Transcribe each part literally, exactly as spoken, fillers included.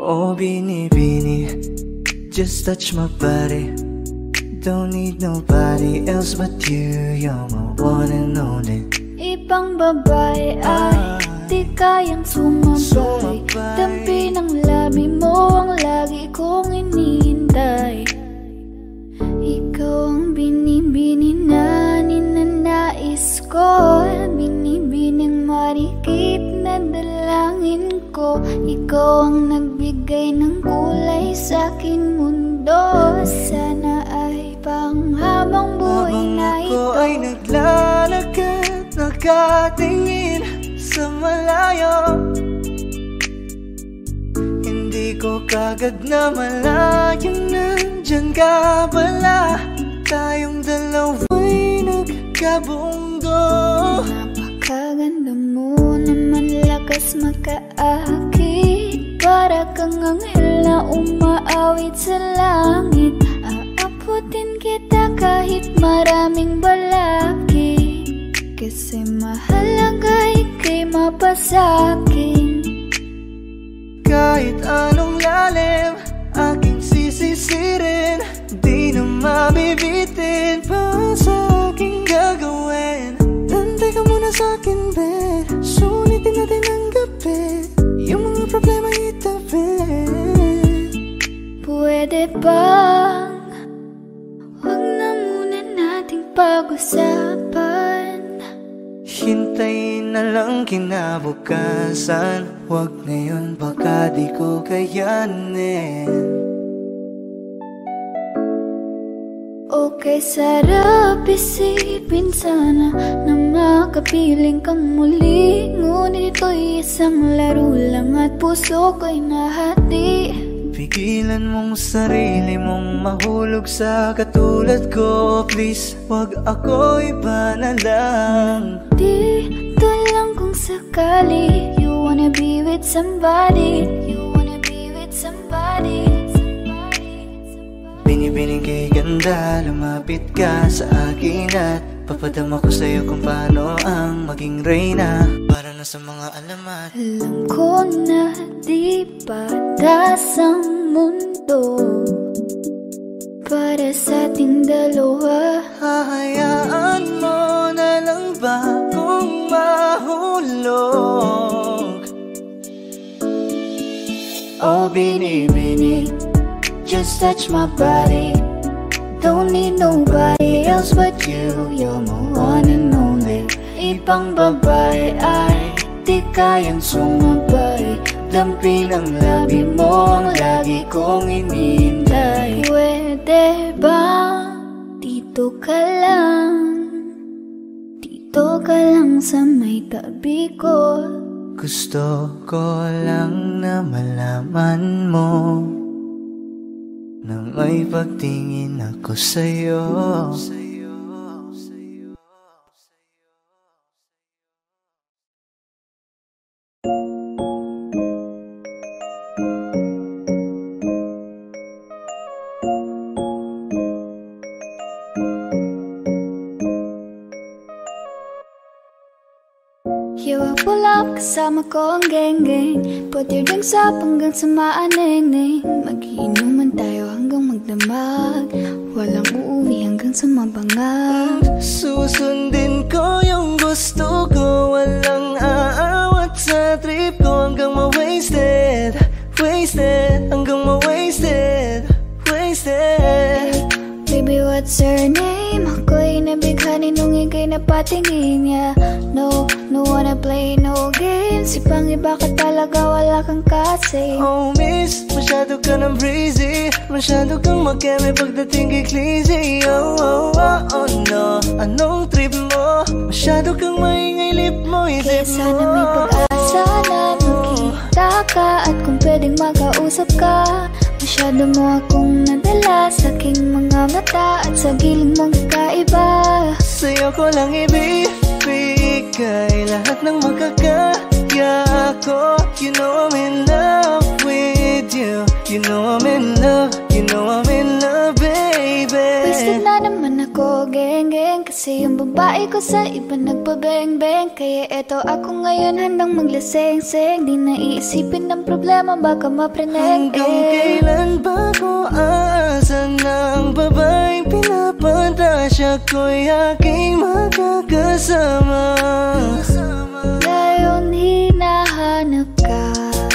Oh, binibini, just touch my body. Don't need nobody else but you. You're my one and only. Ibang babae ay di kayang sumabay. Dampi ng labi mo ang lagi kong inihintay. Ikaw ang binibini na ninanais ko. Binibining marikit na dalangin ko. Ikaw ang nagbigay ng kulay sa aking mundo. Sana ay panghabang buhay na ito. Habang ako ay naglalakad, nakatingin sa malayo, hindi ko kagad na malayo. Nandyan ka pala, tayong dalawa'y nagkabunggo. Napakaganda mo naman, lakas makaakit. Para kang anghel na umaawit sa langit. Aabutin kita kahit maraming balakid, kasi mahalaga ika'y mapasakin. Kahit anong lalim aking sisisirin, di na mabibitin pa sa aking gagawin. Tantay ka muna sa'kin, be, sulitin natin ang gabi. Yung mga problema itabi. Pwede bang wag na muna nating pag-usapan? Hintayin na lang kinabukasan. Wag ngayon, baka di ko kayanin. Okay, sarap isipin sana na makapiling kang muli. Ngunit ito'y isang laro lang at puso ko'y nahati. Pigilan mong sarili mong mahulog sa katulad ko. Please, wag ako, iba na lang. Dito lang kung sakali you wanna be with somebody. You wanna be with somebody. Binibining kay ganda, lumapit ka sa akin at papadama ko sa'yo kung paano ang maging reyna. Para na sa mga alamat. Alam ko na di patas ang mundo para sa ating dalawa. Hahayaan mo na lang ba kung mahulog? Oh, binibini, just touch my body. Don't need nobody else but you. You're my one and only. Ibang babae ay di kayang sumabay. Dampi ng labi mo ang lagi kong inihintay. Pwede ba dito ka lang? Dito ka lang sa may tabi ko. Gusto ko lang na malaman mo na may pagtingin ako sa'yo. You will pull up kasama ko ang geng-geng. Put your drinks up hanggang sa maaneng-neng. Mag-iinuman tayo hanggang magdamag. Walang uuwi hanggang sa mabangag. Susundin ko yung gusto ko. Walang aawat sa trip ko. Hanggang ma-wasted, wasted. Hanggang ma-wasted, wasted. Baby, what's your name? Ako'y nabighani nung ika'y napatingin niya. No, no wanna play no games. Ibang iba ka talaga, wala kang kasi. Oh miss, masyado ka ng breezy. Masyado kang makeme pagdating kay Clizzy. Oh, oh, oh, oh no. Anong trip mo? Masyado kang maingay, lip mo, isip mo. Kaya sana may pag-asa na magkita ka. At kung pwedeng makausap ka. Masyado mo akong nadala sa aking mga mata. At sa giling mong kakaiba. Sa'yo ko lang ibibigay lahat ng makakaya ko. You know I'm in love with you. You know I'm in love. You know I'm in love, baby. Wasted na naman ako, geng-geng. Kasi yung babae ko sa iba nagpabeng-beng. Kaya eto ako ngayon handang maglaseng-seng. Di na iisipin ng problema baka mapreneg. Hanggang kailan ba ko aasa na ang babaeng pinapantasya ko'y aking makakasama? Ngayon hinahanap ka,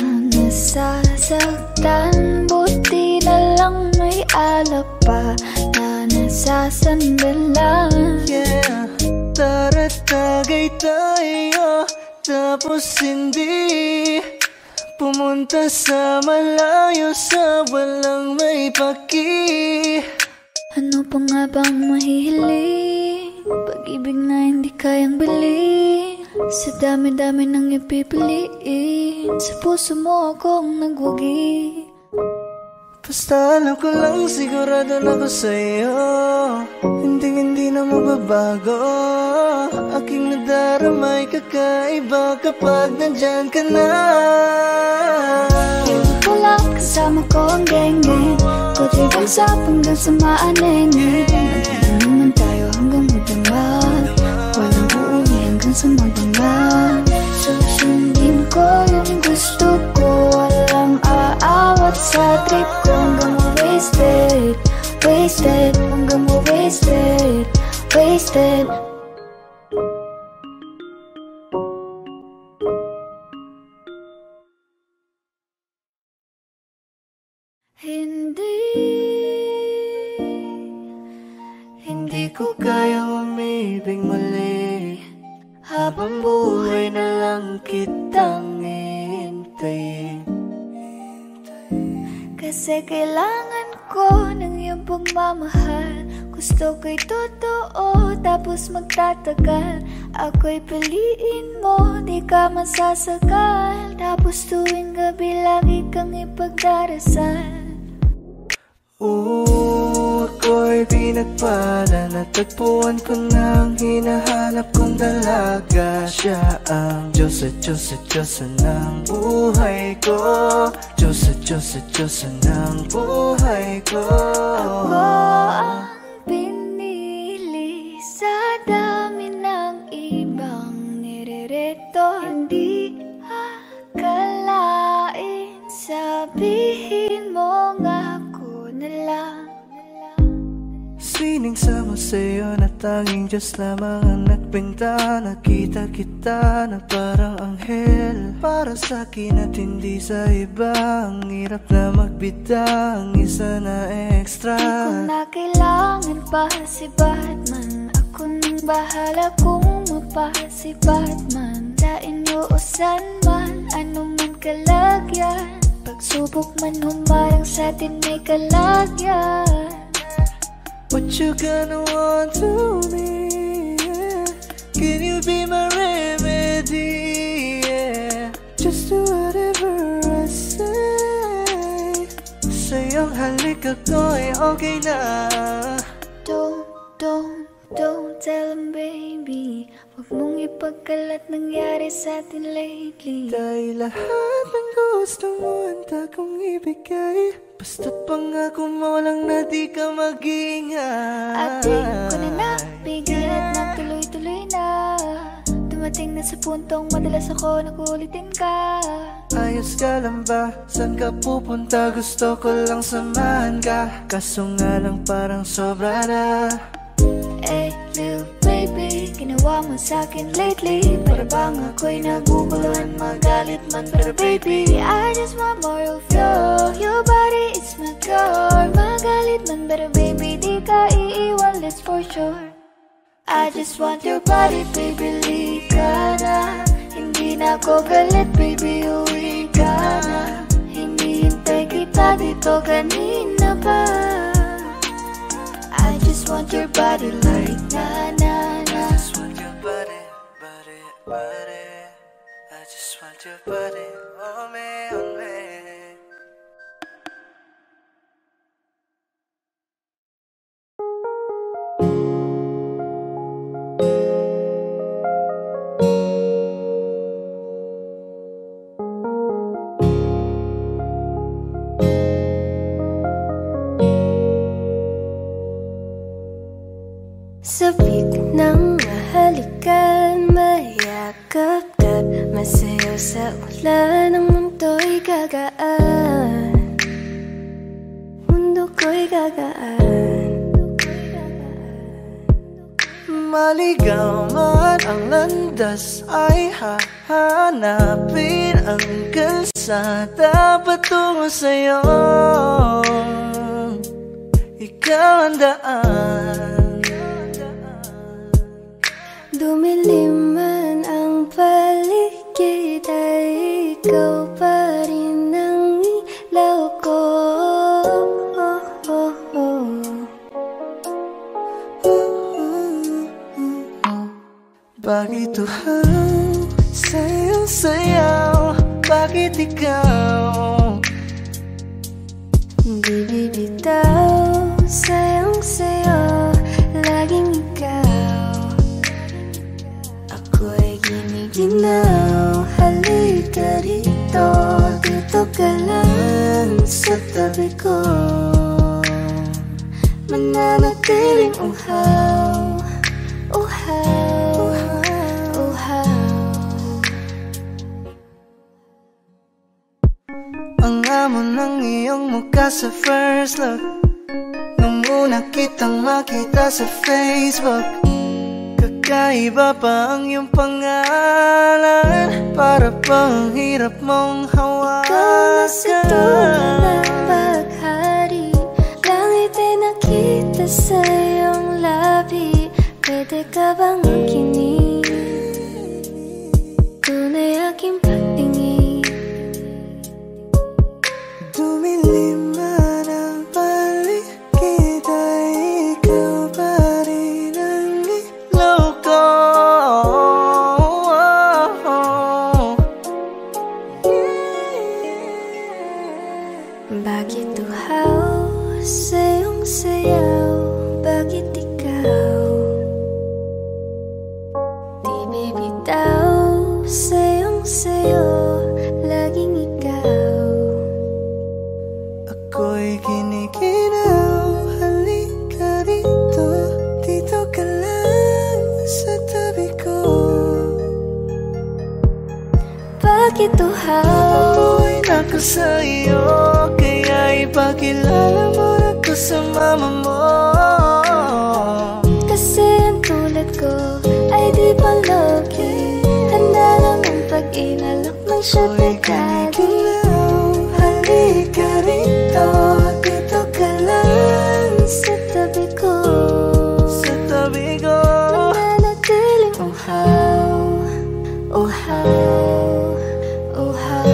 nasasaktan. Buti na lang may alak pa na nasasandalan. Yeah, tara't tagay tayo, tapos hindi pumunta sa malayo sa walang may paki. Ano pa nga bang mahihiling? Pag-ibig na hindi kayang bilhin. Sa dami-dami nang ipipiliin, sa puso mo akong nagwagi. Basta alam ko lang, sigurado na ko sa'yo, hindi-hindi na magbabago. Aking nadaramay kakaiba kapag nandyan ka na. Hindi ko lang kasama ko ang geng-geng. Kutrigang sa hanggang sa maaneng-eng. Magiging naman tayo hanggang magdamag. Walang uuwi hanggang sa magdamag. Susundin ko yung gusto ko, walang aawat sa trip ko. Hanggang mo wasted, wasted. Hanggang mo wasted, wasted. Hindi, Hindi ko kayang umibig muli, habang buhay na lang kitang hintayin. kasi kailangan ko ng iyong pagmamahal. Gusto ko'y totoo, tapos magtatagal. Ako'y piliin mo, di ka masasagal. Tapos tuwing gabi lagi kang ipagdarasal. Oo, ako'y pinagpala, natagpuan ko ng hinahanap kong dalaga. Siya ang Diyos at Diyos at Diyos ng buhay ko. Diyos at Diyos at Diyos ng buhay ko. Ako ang pinili sa dami ng ibang nirereto. Hindi akalain, sabihin mo nga na lang. Sining sama sa'yo na tanging Diyos lamang ang nagbenta. Nakita kita na parang anghel para sa'kin at hindi sa iba. Ang hirap na magbida, ang isa na extra. Di ko na kailangan pa si Batman. Ako nang bahala kung mapa si Batman. Sa inyo o san man, ano man kalagyan. Pagsubok man humarang sa'tin may kalagyan. What you gonna want to me, yeah? Can you be my remedy, yeah? Just do whatever I say. Sa'yong halik ako'y okay na. Don't, don't, don't tell him baby. Huwag mong ipagkalat nangyari sa'tin lately. Dahil lahat ng gusto mo handa kong ibigay. Basta pangako mo lang na di ka mag-ingay. At di ko na napigil at nagtuloy-tuloy na. Dumating na sa puntong madalas ako nakulitin ka. Ayos ka lang ba? Saan ka pupunta? Gusto ko lang samahan ka. Kaso nga lang parang sobra na. Hey, little baby, ginawa mo sa'kin lately. Para bang ako'y naguguluhan, magalit man. Pero baby, I just want more of you. Your body is my cure. Magalit man, pero baby, di ka iiwan, that's for sure. I just want your body, baby, lika na. Hindi na ako galit, baby, uwi ka na. Hinihintay kita dito kanina pa. I just want your body like na na na. I just want your body, body, body. I just want your body on me, on me. Sa nang mahalikan, mayakap ka, masayaw sa ulan, ang mundo'y gagaan, mundo ko'y gagaan. Maligaw man ang landas ay hahanapin ang kalsada patungo sa'yo. Ikaw ang daan. Dumilim man ang paligid ay ikaw pa rin ang ilaw ko. Bakit uhaw, sayang-sayaw, bakit ikaw? Di bibitaw, sayang-sayaw, laging ikaw. Ako'y giniginaw, halika rito, dito ka lang sa tabi ko. Mananatiling uhaw, uhaw, ang amo ng iyong mukha sa first look, nung una kitang makita sa Facebook. Kakaiba pa ang iyong pangalan, para bang hirap mong hawakan. ikaw na sa dulo ng paghari, langit ay nakita sa iyong labi. Pwede ka bang makinig? Tunay aking pagtingin. Dumilim man ang paligid ay ikaw pa rin ang ilaw ko. Bakit uhaw, sayong sayaw, bakit ikaw? Di bibitaw, sayong sayo, laging ikaw. Ako'y giniginaw, halika rito, dito ka lang sa tabi ko. Bakit uhaw? Amoy na ko sa iyo, kaya ipakilala mo na ko sa mama mo. Kasi ang tulad ko ay di palogi, handa lang ang pag-inalok ng shot na daddy. Halika rito, dito ka lang Sa tabi ko, sa tabi ko. mananatiling uhaw, uhaw, uhaw.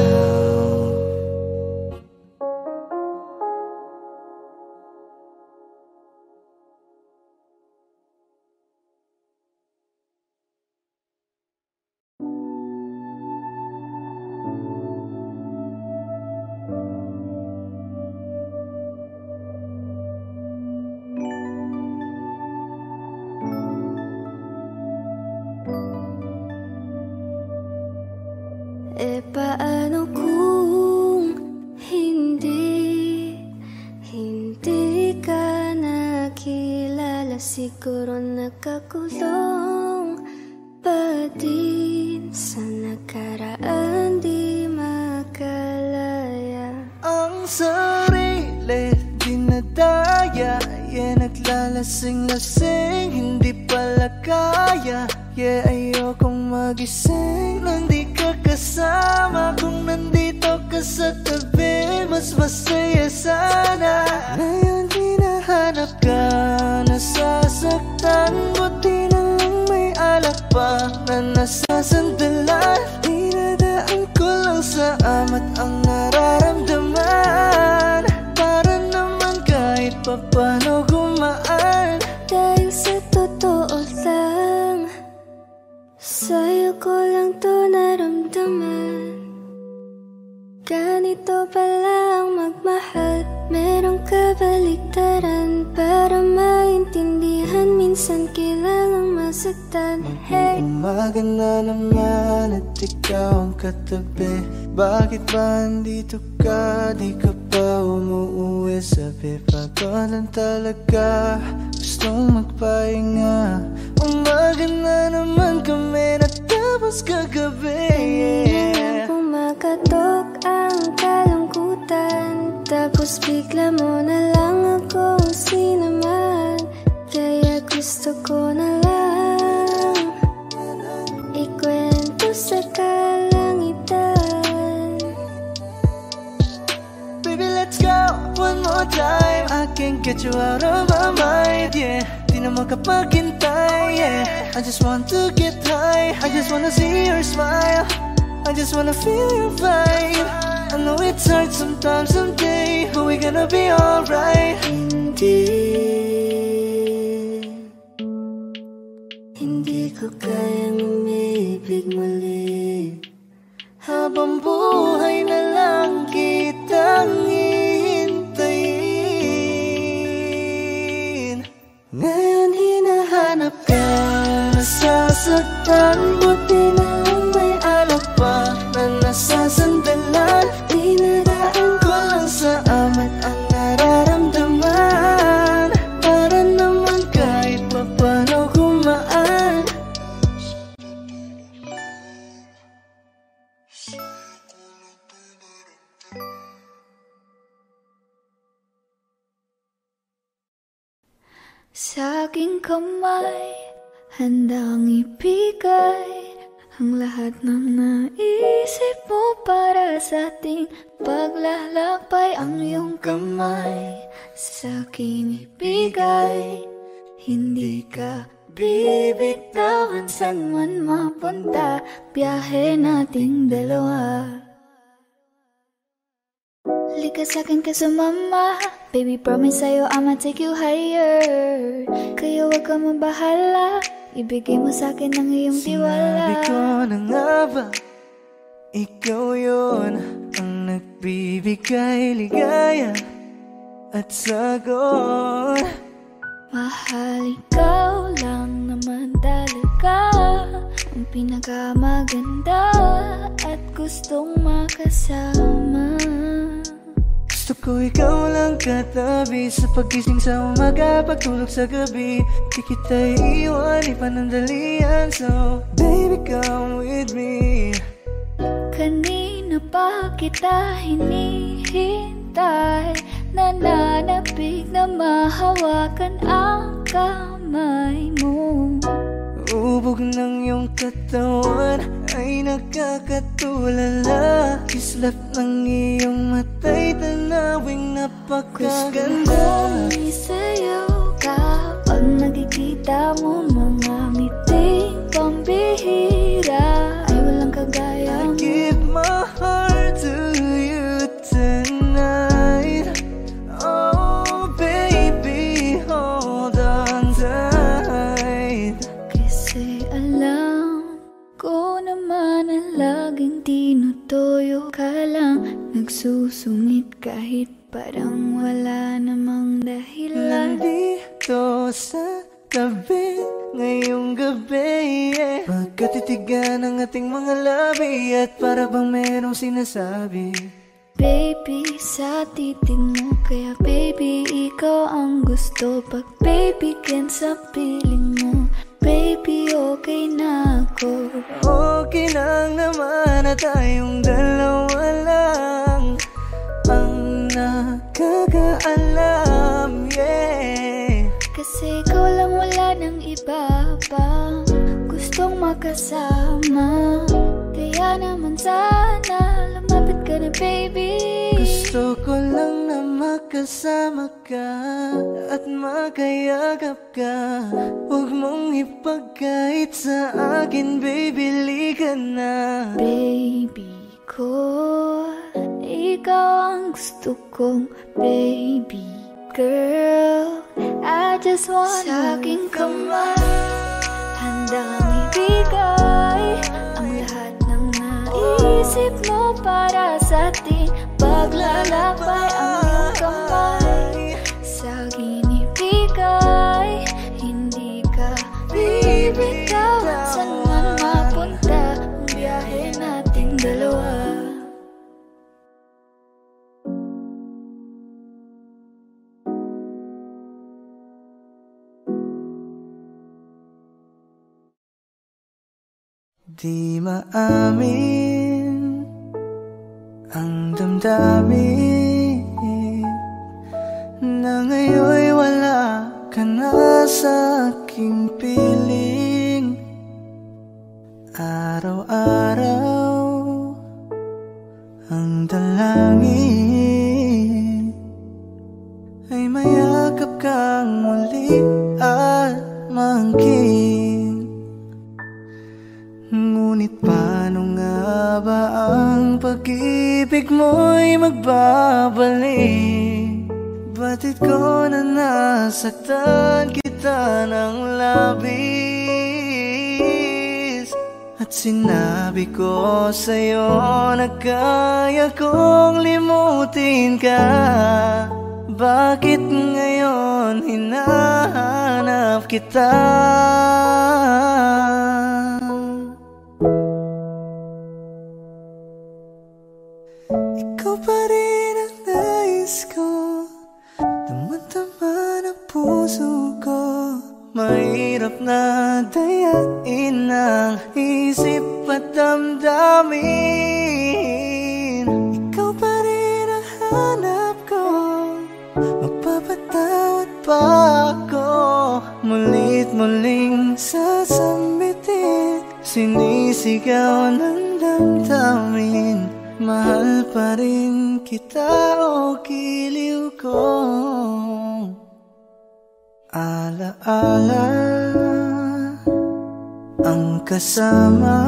E paano kung hindi, hindi ka nakilala? Siguro nakakulong pa din sa nakaraan, di makalaya. Ang sarili dinadaya, yeah, naglalasing-lasing, hindi pala kaya. Yeah, ayokong magising nang di ka kasama. Kung nandito ka sa tabi, mas masaya sana. Ngayon hinahanap ka, nasasaktan. Buti na lang may alak pa na nasasandalan. Dinadaan ko lang sa amat ang nararamdaman, para naman kahit papano gumaan. Dahil sa totoo lang, sa'yo ko lang to naramdaman. Ganito pala ang magmahal, merong kabaligtaran. Para maintindihan, minsan kailangang masaktan. Hey, umaga na naman at ikaw ang katabi. Bakit ba andito ka? Di ka pa umuuwi. Sabi pa ba lang talaga gustong magpahinga. Umaga na naman kami natapos kagabi. Kanina pumakatok ang kalungkutan, tapos bigla mo na lang akong sinamahan. Kaya gusto ko na lang ikwento sa kalangitan. Baby, let's go one more time. I can't get you out of my mind, yeah. Di na makapaghintay, yeah. I just want to get high, I just wanna see your smile, I just wanna feel your vibe. I know it's hard sometimes, someday, but we're gonna be alright. Hindi, hindi ko kayang umibig muli. Habang buhay na lang kitang hihintayin. Ngayon hinahanap ka, nasasaktan, buti na lang may alak pa na nasasandalan. Dinadaan ko lang sa amat ang nararamdaman, para naman kahit papano kumaan. Sa aking kamay, handang ibigay ang lahat ng naisip mo para sa ating paglalakbay. Ang iyong kamay sa akin ibigay, hindi ka bibitawan saan man mapunta, biyahe nating dalawa. Lika sa'kin ka sumama, baby promise sa'yo I'ma take you higher. Kaya wag ka mabahala, ibigay mo sa'kin ang iyong tiwala. Sinabi ko na nga ba, ikaw yun ang nagbibigay ligaya at sagot. Mahal, ikaw lang naman talaga ang pinakamaganda at gustong makasama. Gusto ko ikaw lang katabi, sa pagising sa umaga, pagtulog sa gabi. Di kita iiwan, ipanandalian, so baby come with me. Kanina pa kita hinihintay, nananapig na mahawakan ang kamay mo. Ubog ng iyong katawan ay nakakatulala. Kislap ng iyong matay, tanawing napakaganda. Gusto kong isayaw ka pag nakikita mo mga ngiting pambihira, ay walang kagaya I mo. give my heart to you tonight. Oh baby, hold on tight. Kasi alam ko naman na laging tinutoyo ka lang, nagsusungit kahit parang wala namang dahilan. Nandito sa tabi ngayong gabi, yeah. Magkatitigan ang ating mga labi, at para bang merong sinasabi. Baby, sa titig mo, kaya baby, ikaw ang gusto. Pag baby, can sa piling mo, baby, okay na ako. Okay lang naman na tayong dalawa lang ang nakakaalam, yeah. Kasi ikaw lang, wala ng iba pa gustong makasama. Kaya naman sana lumapit ka na baby. Gusto ko lang na makasama ka at makayagap ka. Huwag mong ipagkait sa akin, baby, lika na. Baby ko, ikaw ang gusto kong baby girl. I just wanna sa aking kamay, handang ibigay ang lahat ng naisip mo para sa ating paglalakbay. Ang iyong kamay sa akin ibigay, hindi ka bibitawan saan man mapunta, ang biyahe nating dalawa. Di maamin ang damdamin na ngayon'y wala ka na sa aking piling. Araw-araw ang dalangin ay mayakap kang muli at maangkin. Ngunit paano nga ba ang pag-ibig mo'y magbabalik? Batid ko na nasaktan kita ng labis, at sinabi ko sa'yo na kaya kong limutin ka. Bakit ngayon hinahanap kita? Ikaw pa rin ang nais ko, tama-tama ng puso ko. Mahirap na dayain ang isip at damdamin. Ikaw pa rin ang hanap ko, magpapatawad pa ako. Mulit muling sasambitin, sinisigaw ng damdamin. Mahal pa rin kita o giliw ko. Ala-ala ang kasama,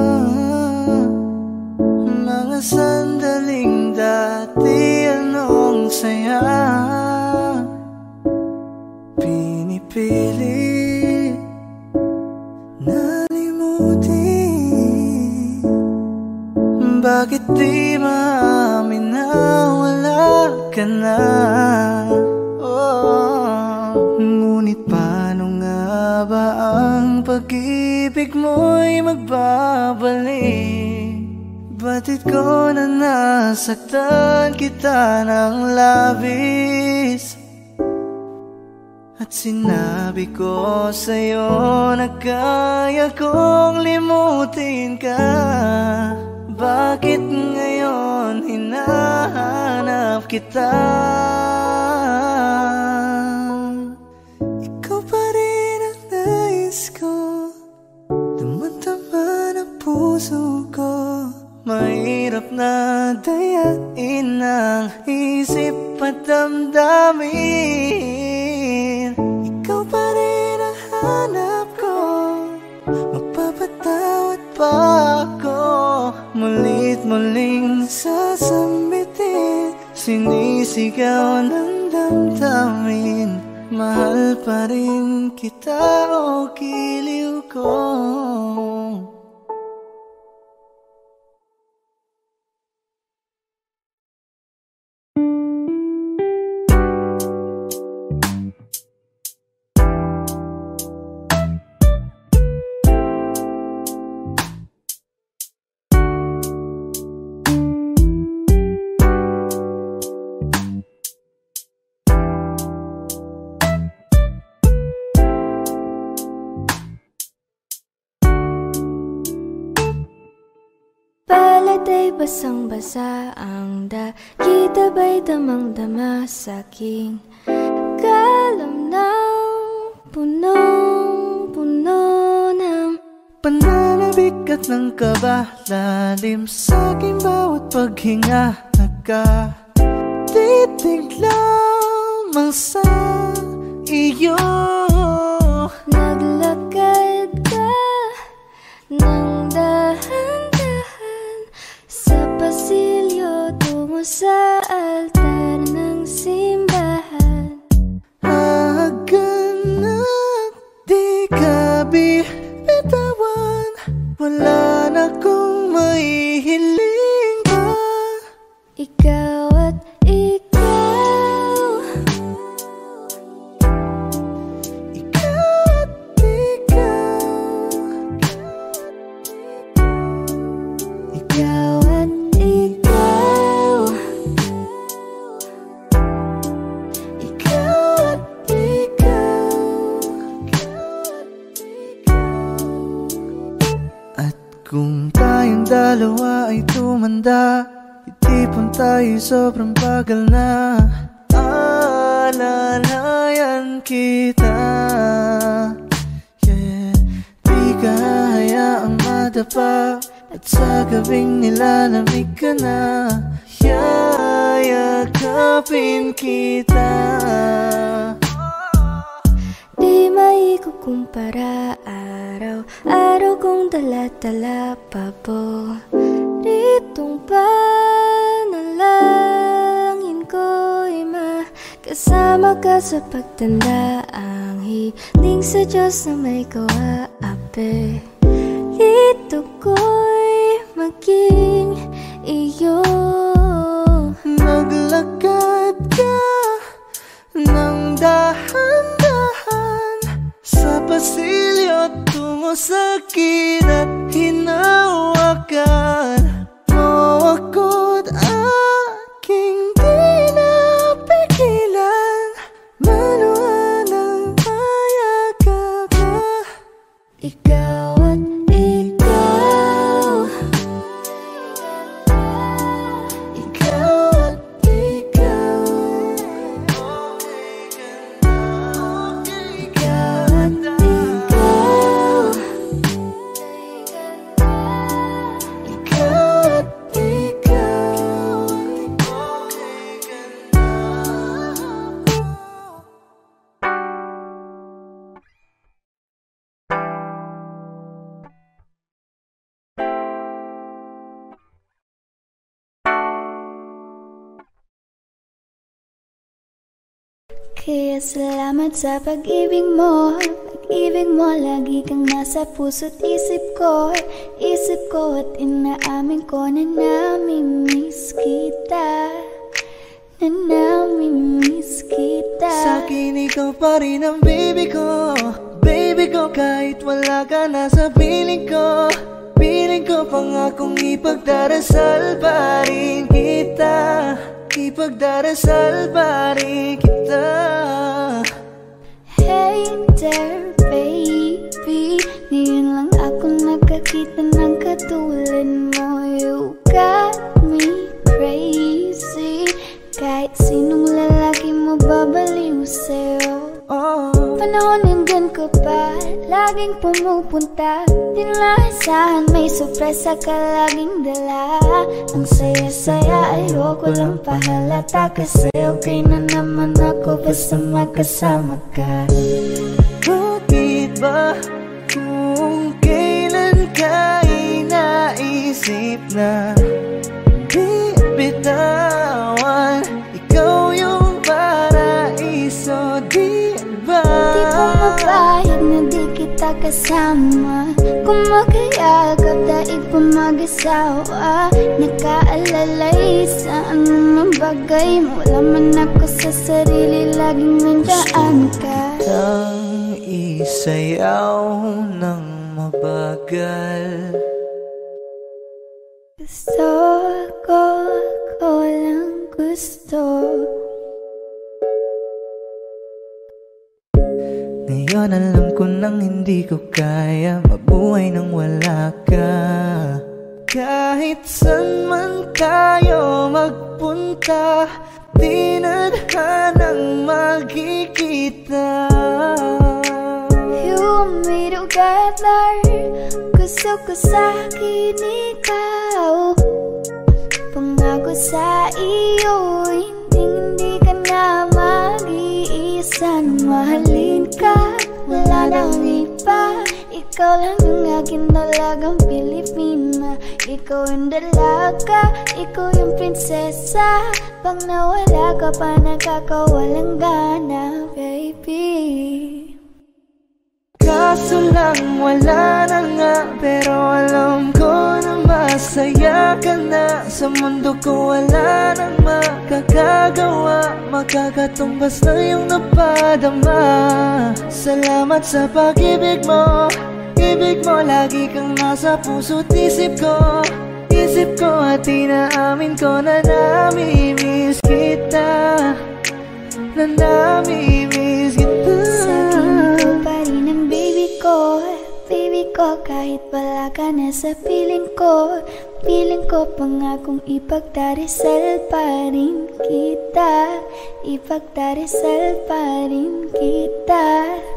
mga sandaling dati anong saya. Pinipili na limutin. Bakit di maamin na wala ka na? Oh, ngunit paano nga ba ang pag-ibig mo'y magbabalik? Batid ko na nasaktan kita ng labis, at sinabi ko sa'yo na kaya kong limutin ka. Bakit ngayon hinahanap kita? Ikaw pa rin ang nais ko, tama-tama ng puso ko. Mahirap na dayain ang isip at damdamin. Ikaw pa rin ang hanap ko, magpapatawad pa ako. Mulit muling sasambitin, sinisigaw ng damdamin. Mahal pa rin kita o giliw ko. Palatay basang-basa ang dakita ba'y damang-dama sa'king kalamnang punong-puno ng pananabik at ng kaba. Lalim sa'king bawat paghinga, nakatitig lamang sa iyo. Naglakad ka ng dahan-dahan sa pasilyo tungo sa altar ng simbahan. Haganap di ka bitawan, wala na kong maihiling pa. Ikaw at ikaw, Ikaw at Kung tayong dalawa ay tumanda, itipon tayo sobrang bagal na. Alalayan kita, yeah. Di ka hayaang madapa, at sa gabing nilalamig ka na. Yayakapin kita. Di maikukumpara araw-araw kong dala-dala paboritong panalangin ko'y makasama ka sa pagtanda. Ang hiling sa Diyos na may kawaapi, dito ko'y maging iyo. Maglakad ka ng dahan-dahan sa pasilyo tungo sa akin at hinawakan mo ako't aking di napigilan. Manuhan ang mayakap ka. Ikaw at ikaw, ikaw at ikaw, ikaw at ikaw, ikaw at ikaw. Kaya salamat sa pag-ibig mo. Pag-ibig mo, lagi kang nasa puso't isip ko. Isip ko at inaamin ko na namimiss kita, na namimiss kita. Sa'kin ikaw pa rin ang baby ko, baby ko, kahit wala ka na sa piling ko. Piling ko pangakong ipagdarasal pa rin kita, ipagdarasal pa rin kita. Hey there baby, ngayon lang ako nakakita ng katulad mo. You got me crazy, kahit sinong lalaki mo babaliw sa'yo. Oh, Panahon nandyan ka pa, laging pumupunta. Di naasahan, may sorpresa ka laging dala. Ang saya-saya, ayoko lang pahalata, kasi okay na naman ako basta makasama ka. bakit ba kung kailan ka inaisip na bibitawan? Ikaw yung paraiso, di ba? Di ba mapayag na di kita kasama? Kung magkayagap, daig pa mag-asawa. Nakaalalay sa anumang bagay, wala man ako sa sarili, laging nandiyan ka. Ang isayaw ng mabagal. Gusto ko, ako lang gusto. Ngayon alam ko nang hindi ko kaya mabuhay nang wala ka. Kahit saan man tayo magpunta, di na nang magkikita. You want me together, gusto ko sa'kin ikaw. Pangako sa iyo, hindi hindi ka na mag-iisa. Mahalin ka, wala nang iba. Ikaw lang ang akin talagang Pilipina. Ikaw yung dalaga, ikaw yung prinsesa. Pag nawala ka pa, nakakawalang gana, baby. Kaso lang wala na nga, pero alam ko na masaya ka na. Sa mundo ko wala nang makakagawa, makakatumbas na yung napadama. Salamat sa pag-ibig mo, ibig mo, lagi kang nasa puso't isip ko. Isip ko at inaamin ko na namimiss kita, na namimiss kita. Sa'kin ikaw pa rin ang baby ko, baby ko kahit wala ka na sa piling ko. Piling ko pangakong ipagdarasal pa rin kita. Ipagdarasal pa rin kita.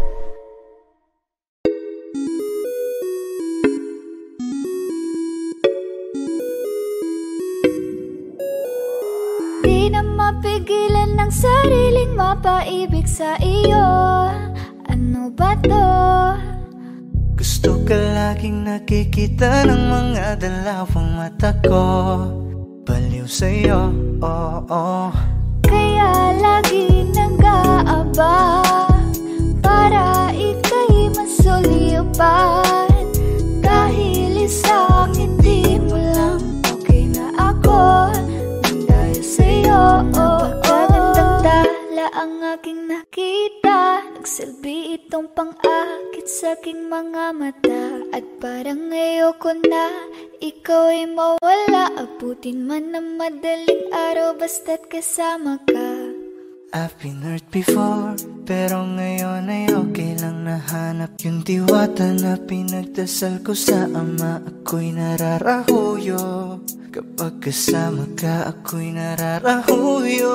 Di na mapigilan ng sariling mapaibig sa iyo. Ano ba to? Gusto ka laging nakikita ng mga dalawang mata ko. Baliw sa'yo, oo, oh, oh. Kaya lagi nag-aaba para ika'y masulipan. Dahil isa'kin di mo lang okay na ako. Nang dahil sa'yo, oh, napakagandang tala ang aking nakita. Nagsilbi itong pang-akit sa aking mga mata. At parang ayoko na ikaw ay mawala. Abutin man ng madaling araw basta't kasama ka. I've been hurt before, pero ngayon ay okay lang. Nahanap yung diwata na pinagdasal ko sa ama. Ako'y nararahuyo. Kapag kasama ka, ako'y nararahuyo.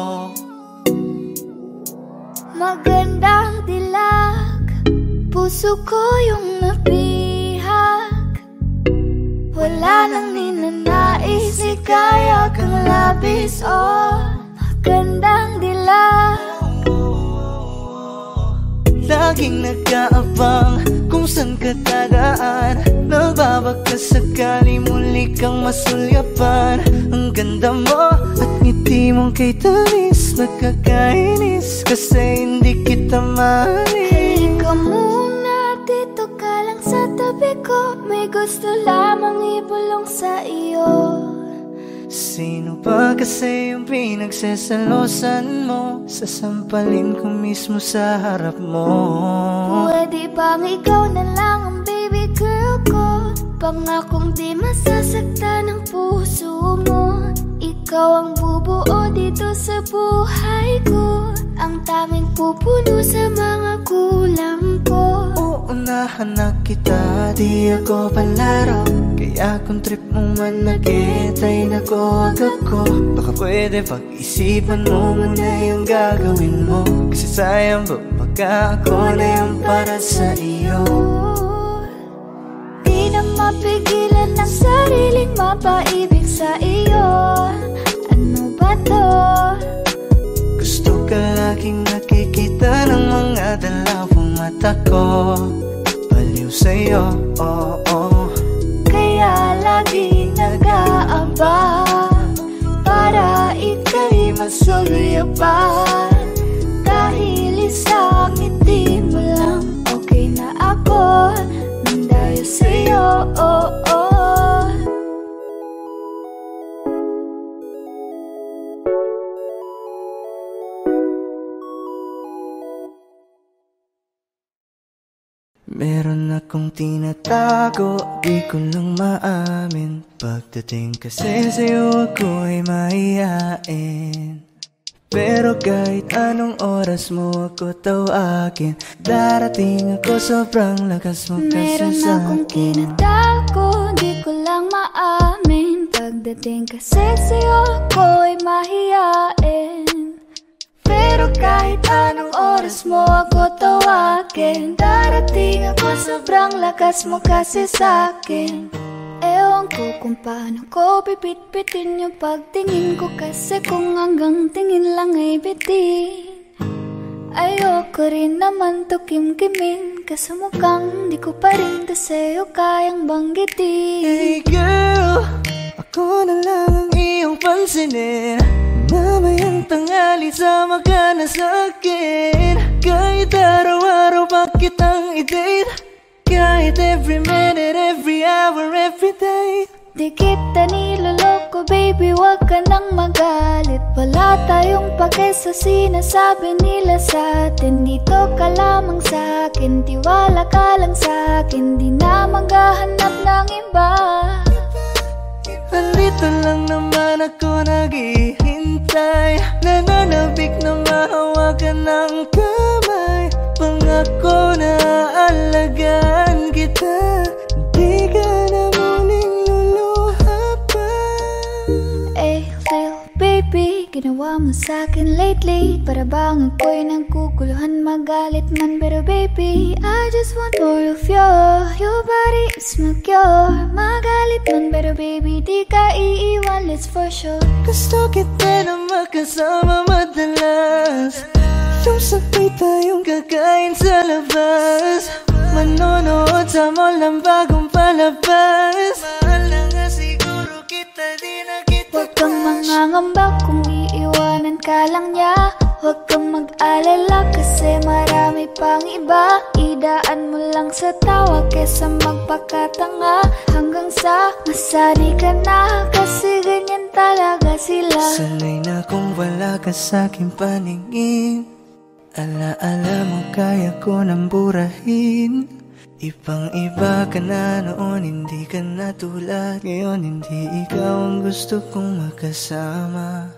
Magandang dilag, puso ko yung nabihag. Wala nang ninanais, ikaya kang labis. Oh, magandang dilag. Laging nag-aabang kung saan ka dadaan. Nagbabaka sakali muli kang masulyapan. Ang ganda mo at ngiti mong kay tamis. Nakakainis kasi hindi kita maalis. Halika muna, dito ka lang sa tabi ko. May gusto lamang ibulong sa iyo. Sino ba kasi yung pinagsasalosan mo? Sasampalin ko mismo sa harap mo. Pwede bang ikaw na lang ang baby girl ko? Pangakong di masasaktan ang puso mo. Ikaw ang bubuo dito sa buhay ko. Ang tanging pupuno sa mga kulang ko. Uunahan na kita, di ako palaro. Kaya kung trip mo man nag-get ay nakuwag ako. Baka pwede pag-isipan mo muna yung gagawin mo. Kasi sayang ba baka ako na yung para sa iyo. Di na mapigilan ng sariling mapaibig sa iyo. Ano ba to? Gusto ka laging nakikita ng mga dalawang mata ko. Baliw sa'yo, oo, oh, oh. Kaya lagi nag-aaba para ika'y masulipan. Dahil isang ngiti mo lang okay na ako. Nang dahil sa'yo, oh, oh. Meron akong tinatago, di ko lang maamin. Pagdating kasi sa'yo ako'y mahihain. Pero kahit anong oras mo ako tawagin, darating ako, sobrang lakas mo kasi Meron sa'kin. akong tinatago, di ko lang maamin. Pagdating kasi sa'yo ako'y mahihain. Pero kahit anong oras mo ako tawagin, darating ako, sobrang lakas mo kasi sa'kin. Ewan ko kung paano ko bibit-bitin yung pagtingin ko. Kasi kung hanggang tingin lang ay bitin, ayoko rin naman to kim-kimin. Kaso mukhang di ko pa rin to sa'yo kayang banggitin. Hey girl, ako na lang ang iyong pansinin. Mamayang tanghali sama ka na sa'kin. Kahit araw-araw pa kitang i-date. Kahit every minute, every hour, every day. Di kita niloloko baby, wag ka nang magalit. Wala tayong pake sa sinasabi nila sa'tin. Dito ka lamang sa'kin, tiwala ka lang sa'kin. Di na maghahanap ng iba. Nandito lang naman ako naghihintay. Nananabik na mahawakan ng kamay. Pangako na alagaan kita. kita, di ka na muling luluha pa. Eh, Lil baby, ginawa mo sa'kin lately para bang ako'y nagkukuluhan, magalit man. Pero baby, I just want more of you. Your body is my cure. Magalit man, pero baby, di ka iiwan, let's for sure. Gusto kita na magkasama madalas, yung sabay tayong kakain sa labas, manonood sa mall ng bagong palabas. Mahal na nga siguro kita, di na kita. Huwag kang mangangamba kung iiwanan ka lang niya. Huwag kang mag-alala kasi marami pang iba. Idaan mo lang sa tawa kesa magpakatanga, hanggang sa masanay ka na, kasi ganyan talaga sila. Sanay na kung wala ka sa'king paningin, ala-ala mo kaya ko nang burahin. Ibang iba ka na noon, hindi ka na tulad ngayon. Hindi ikaw ang gusto kong makasama.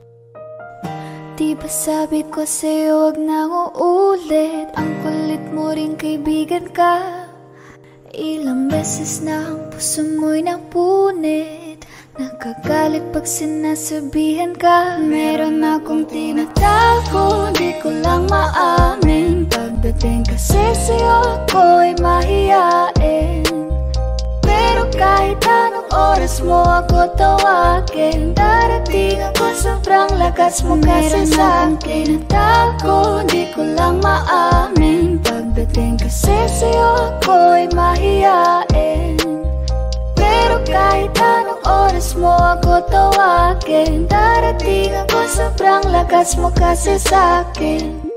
Di ba sabi ko sa'yo wag na uulit? Ang kulit mo rin kaibigan ka. Ilang beses na ang puso mo'y napunit. Nakagalit pag sinasabihan ka. Meron akong tinatago, di ko lang maamin. Pagdating kasi sa'yo ako'y mahiyain. Pero kahit anong oras mo ako tawagin, darating ako, sobrang lakas mo kasi sa'kin. Tinatago, di ko lang maamin. Pagdating kasi sa'yo ako'y mahiyain. Pero kahit anong oras mo ako tawagin, darating ako, sobrang lakas mo kasi sa'kin.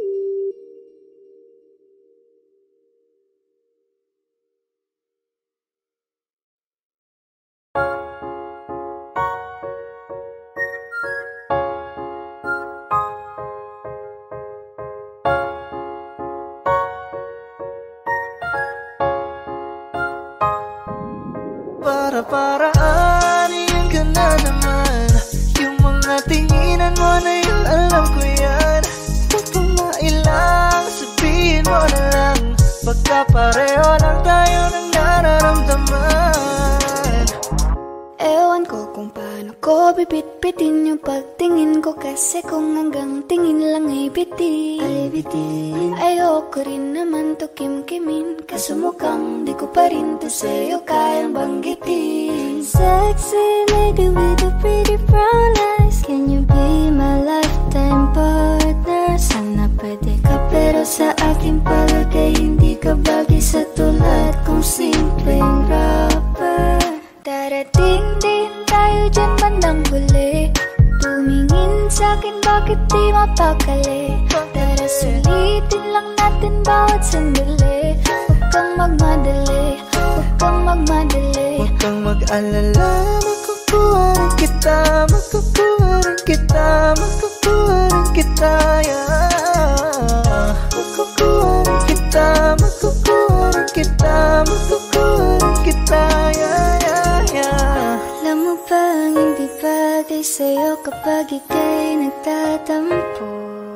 Para-paraanin ka na naman, yung mga tinginan mo na yun, alam ko yan. Huwag kang mailang, sabihin mo na lang, baka pareho lang tayo ng nararamdaman. Ewan ko kung paano ko bibit-bitin yung pagtingin ko, kasi kung hanggang tingin lang ay bitin, ay bitin. Ayoko rin naman to kim-kimin, kaso mukhang di ko pa rin to sa'yo kayang banggitin. Sexy lady with the pretty brown eyes, can you be my lifetime partner? Sana pwede ka, pero sa aking palagay hindi ka bagay sa tulad kong simpleng rapper. Darating din tayo dyan bandang huli, tumingin sa'kin bakit di mapakali. Tara sulitin lang natin bawat sandali, huwag kang magmadali, huwag kang magmadali. Huwag kang mag-alala, makukuha rin kita, makukuha rin kita, makukuha rin kita, yeah. Makukuha rin kita, makukuha rin kita, makukuha rin kita, yeah, yeah, yeah. Alam mo bang hindi bagay sa'yo kapag ika'y nagtatampo?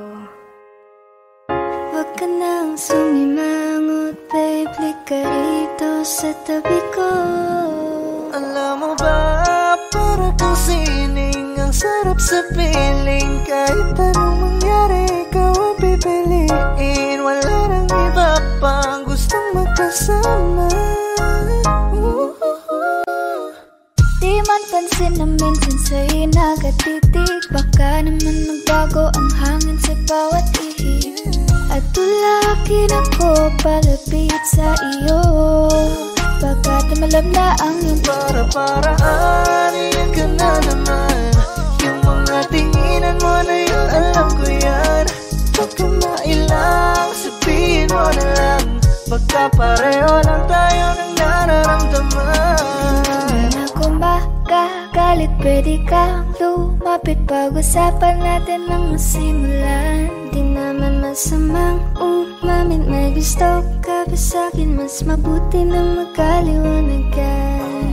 Huwag ka nang sumimangot, babe, lika rito sa tabi ko. Alam mo ba, para kang sining, ang sarap sa piling. Kahit anong mangyari, ikaw ang pipiliin. Wala nang iba pang gustong magkasama. Di man pansin na minsan sa'yo nagatitig, baka naman magbago ang hangin sa bawat ihip. At tulakin ako palapit sa iyo, baka tumalab na ang iyong para-paraanin ka na naman, yung mga tinginan mo na yun, alam ko yan. Huwag kang mailang, sabihin mo na lang, baka pareho lang tayo ng nararamdaman. Kung makakalit, pwede kang lumapit, pag-usapan natin ang masimulan. Di naman masamang umamin, may gusto ka ba sa'kin, mas mabuti nang magkaliwanagan.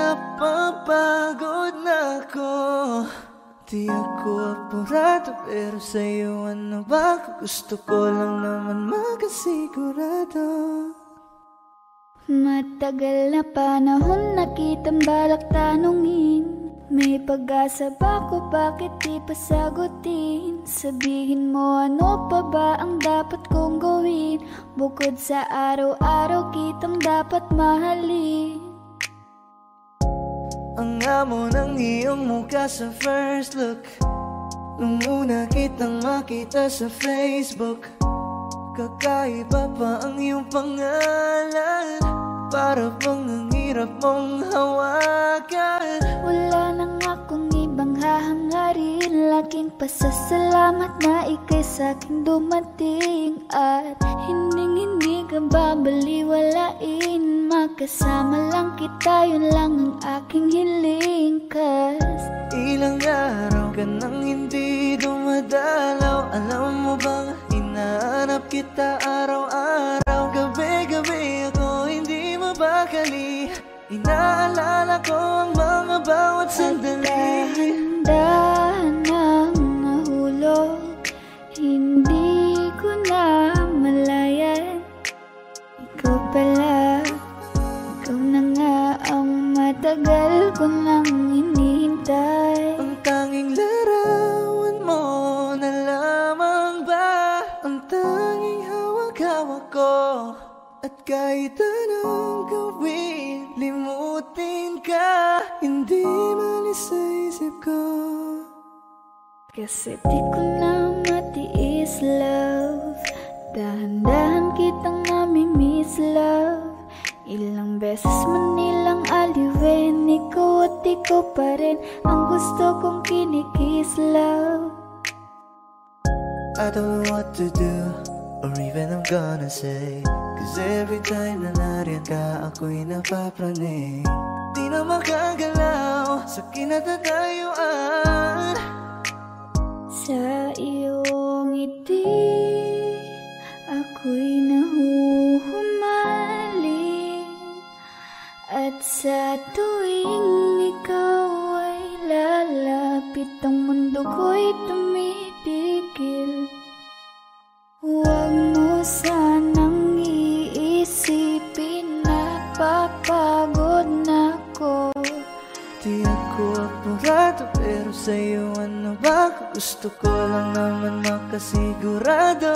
napapagod na ako. Di ako apurado, pero sa'yo ano ba? Gusto ko lang naman makasigurado. Matagal na panahon na kitang balak tanungin. May pag-asa ba ko, bakit di pa sagutin? Sabihin mo ano pa ba ang dapat kong gawin? Bukod sa araw-araw kitang dapat mahalin. Ang amo ng iyong mukha sa first look, nung una kitang makita sa Facebook. Kakaiba pa ang iyong pangalan, para bang ang hirap mong hawakan. Wala nang akong ibang hahangarin, laking pasasalamat na ika'y sa'kin dumating. At hinding-hindi ka babaliwalain, makasama lang kita, yun lang ang aking hiling. Cause ilang araw ka nang hindi dumadalaw, alam mo bang hinahanap kita araw-araw. Gabi-gabi ako hindi mabakali, inaalala ko ang mga bawat sandali. Dahan-dahan nang nahulog, hindi ko na malayan. Ikaw pala, ikaw na nga ang matagal ko nang hinihintay. Ang tanging larawan mo na lamang ba ang tanging hawak-hawak ko. At kahit anong gawin, limutin ka, hindi malis sa isip ko. Kasi di ko na matiis, love. Dahan-dahan kitang nami-miss, love. Ilang beses man nilang aliwin, ikaw at ikaw pa rin ang gusto kong kinikis, love. I don't know what to do, or even I'm gonna say, cause every time na nariyan ka, ako'y napapraning. Di na makagalaw sa kinatatayuan. Sa iyong ngiti, ako'y nahuhumaling. At sa tuwing ikaw ay lalapit, ang mundo ko'y tumitigil. Huwag mo sanang iisipin, napapagod na ako. Di ako apurado, pero sa'yo ano ba? Gusto ko lang naman makasigurado.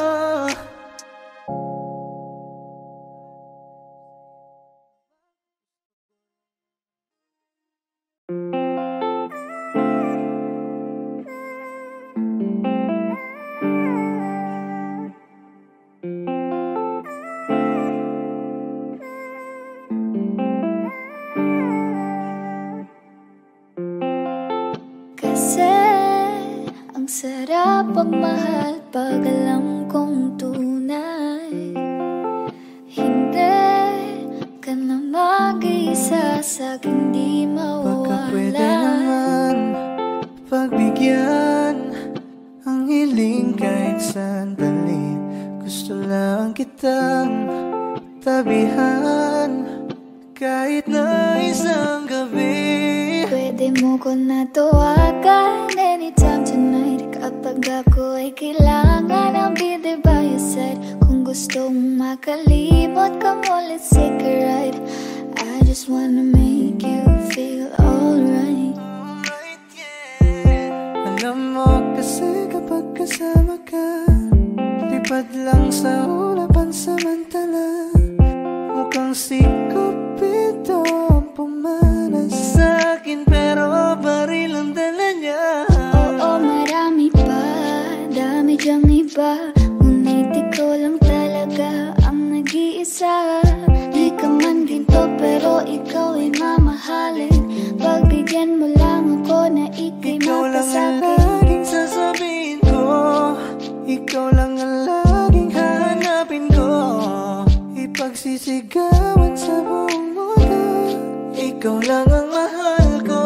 Ang sarap pagmahal pag alam kong tunay. Hindi ka na mag-iisa sa'king di mawawala. Baka pwede naman pagbigyan ang hiling kahit sandali. Gusto lang kitang tabihan kahit na isang gabi. Pwede mo ko na tawagan anytime tonight, kapag ako ay kailangan, I'll be there by your side. Kung gusto mong makalimot, come on, let's take a ride. I just wanna make you feel alright. Alright, yeah. Alam mo kasi kapag kasama ka, lipad lang sa ulapan samantala. Mukhang si Cupido ang pumanas sa'kin, pero baril ang dala niya. Oo, marami pa, dami dyang iba, ngunit ikaw lang talaga ang nag-iisa. Di ka man ginto, pero ikaw ay mamahalin. Pagbigyan mo lang ako na ika'y Ikaw lang ang mapasakit. laging sasabihin ko, ikaw lang ang laging hahanapin ko. Ipagsisigawan sa buong mundo, ikaw lang ang mahal ko.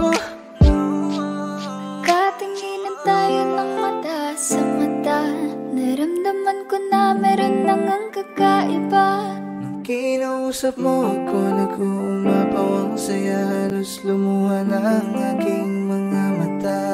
Katinginan tayo ng mata sa mata, naramdaman ko na meron nang ang kakaiba. Nung kinausap mo ako, nag-uumapaw ang saya halos lumuha na ang aking mga mata.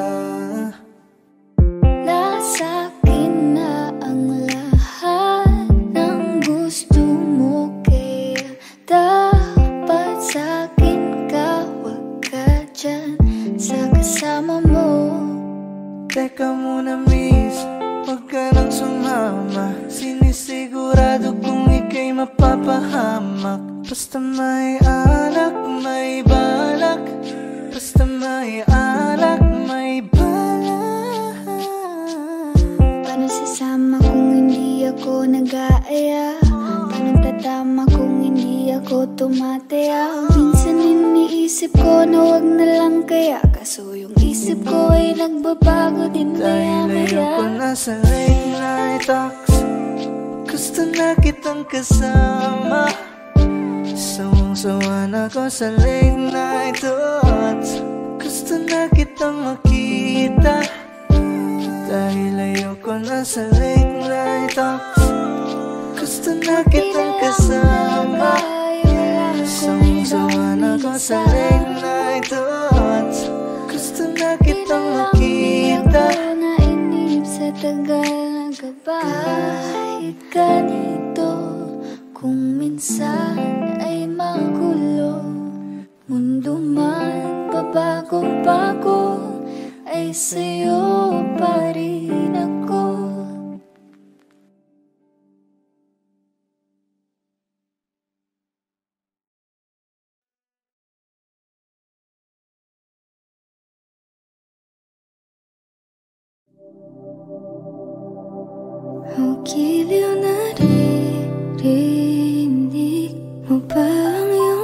Nasa'kin na ang lahat ng gusto mo, kaya dapat sa'kin ka, wag ka dyan sa kasama mo. Teka muna miss, wag ka nang sumama. Sinisigurado kung ika'y mapapahamak. Basta may alak, may balak. Basta may alak, may balak. Paano sasama kung hindi ako nag-aaya? Paano tatama kung hindi ako tumataya? Minsan iniisip ko na wag na lang kaya, kaso yung isip ko ay nagbabago din Dahil maya-maya. ayoko na sa late night talks, gusto na kitang kasama. Sawang-sawa na ko sa late night thoughts, gusto na kitang makita. Dahil ayoko na sa late night talks, gusto na kitang kasama. Sawang-sawa na ko sa late night thoughts, gusto na kitang makita. Ako nainip sa tagal ng gabay. Ganito kung minsan ay magulo, mundo man pabago-bago, ay sa'yo pa rin ako. Ang giliw na naririnig mo ba ang iyong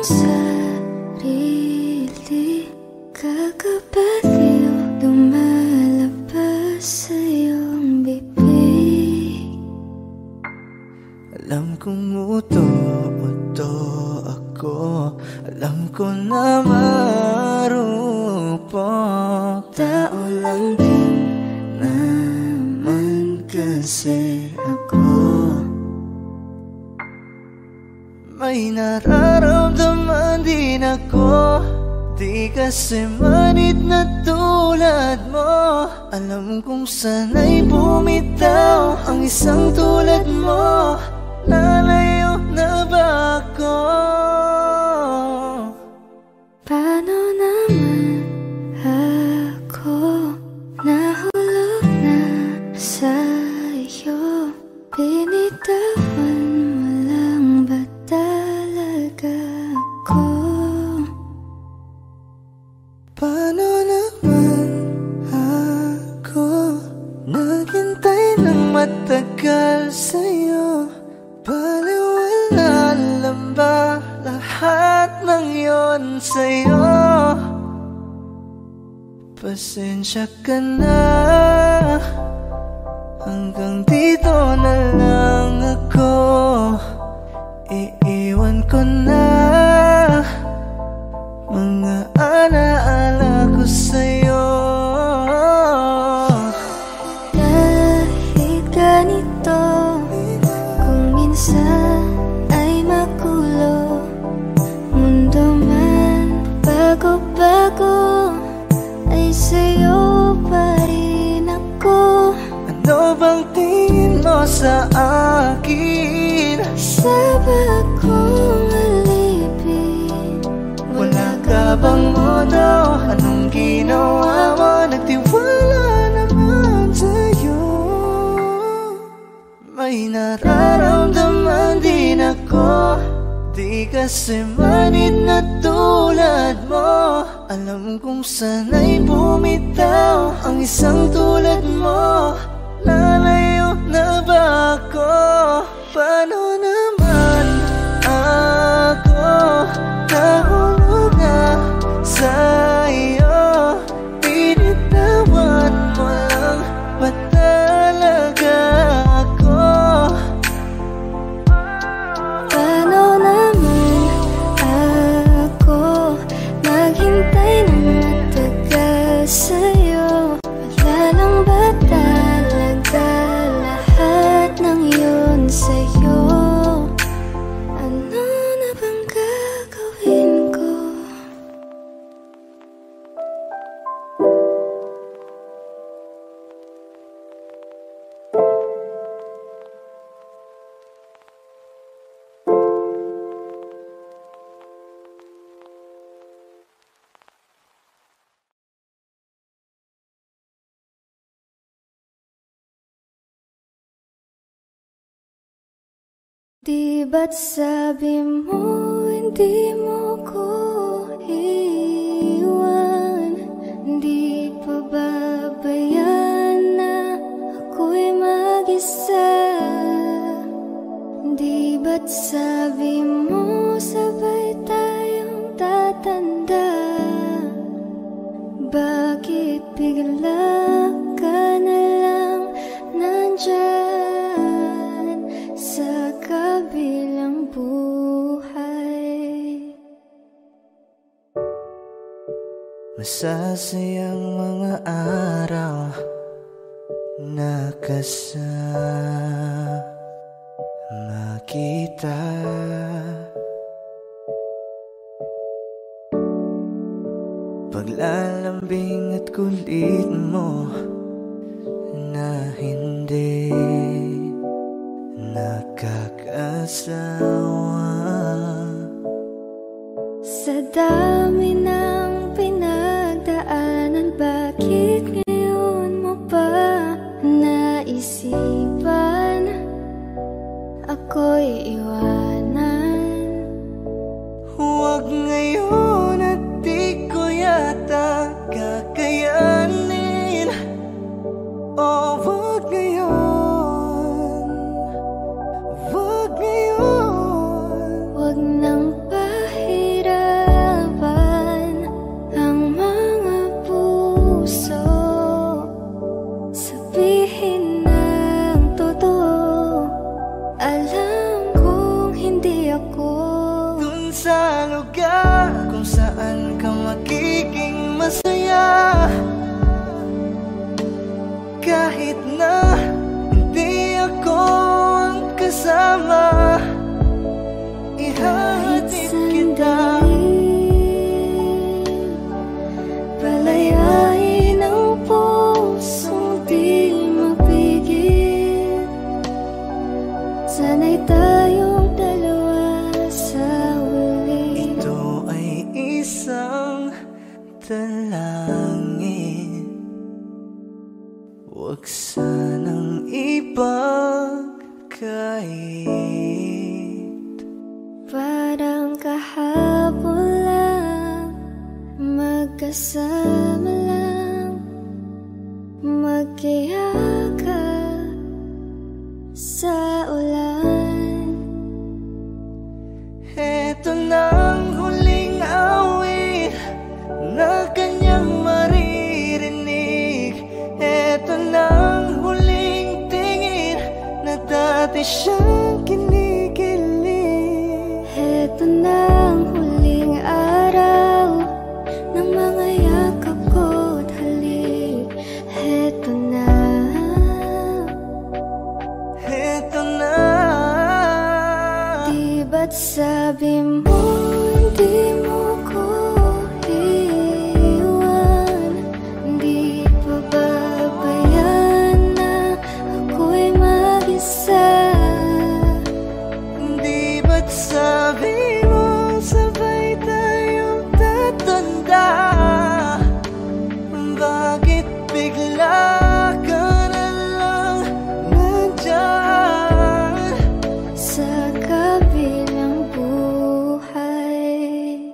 sarili? Kakabaliw lumalabas sa iyong bibig. Alam kong uto-uto ako, alam ko na marupok. Tao lang din naman kasi ako. May nararamdaman din ako, di kasi manid na tulad mo. Alam kong sana'y bumitaw ang isang tulad mo. Lalayo na ba ako? Paano naman ako nahulog na sa'yo? Binitawan mo lang ba talaga ako? Paano naman ako naghintay ng matagal sa'yo? Baliwala lang ba lahat ng yon sa'yo? Pasensya ka na, hanggang dito na lang ako. Iiwan ko na mga alaala ko sa'yo. Dahil ganito kung minsan ay magulo, mundo man bago-bago, ay sa'yo pa rin ako. Ano bang tingin mo sa akin? Saba kong alipin. Wala ka bang modo? Anong ginawa mo? Nagtiwala naman sa'yo. May nararamdaman din ako, di kasi manid na tulad mo. Alam kong sana'y bumitaw ang isang tulad mo. Lalayo na ba ako? Paano naman ako nahulog na sa'yo? Binitawan mo lang ba talaga ako? Paano naman ako naghintay ng matagal sa'yo? Wala lang ba talaga lahat ng yun sa'yo? Di ba't sabi mo hindi mo ko iwan? Di pa babayaan na ako'y mag-isa? Di ba't sabi mo sabay tayong tatanda? Bakit bigla ka na lang nandyan sa kabilang buhay? Masasayang mga araw na kasama kita. Paglalambing at kulit mo na hindi nakakasawa. Sa dami ng pinagdaanan, bakit ngayon mo pa naisipan ako'y iwanan? Huwag ngayon at di ko yata kakayanin. Oh, wag ngayon, wag ngayon. Wag nang pahirapan ang mga puso. Sabihin ng totoo, alam kong hindi ako Dun sa lugar kung saan ka magiging masaya. Kahit na hindi ako ang kasama, ihahatid kita. Palayain ang pusong di mapigil. Sana'y tayong dalawa sa huli. Ito ay isang dalangin, huwag sanang ipagkait. Parang kahapon lang, magkasama lang, magkiyakap sa ulan. Eto nang huling awit na kanyang maririnig. Eto nang huling tingin na dati siyang kinikilig. Eto na ang huling araw ng mga yakap ko't halik. Eto na, Eto na. di ba't sabi mo hindi mo ko iwan? Di pa babayaan na ako'y mag-isa? Di ba't sabi mo sabay tayong tatanda? Bakit bigla ka na lang nandyan Sa kabilang buhay?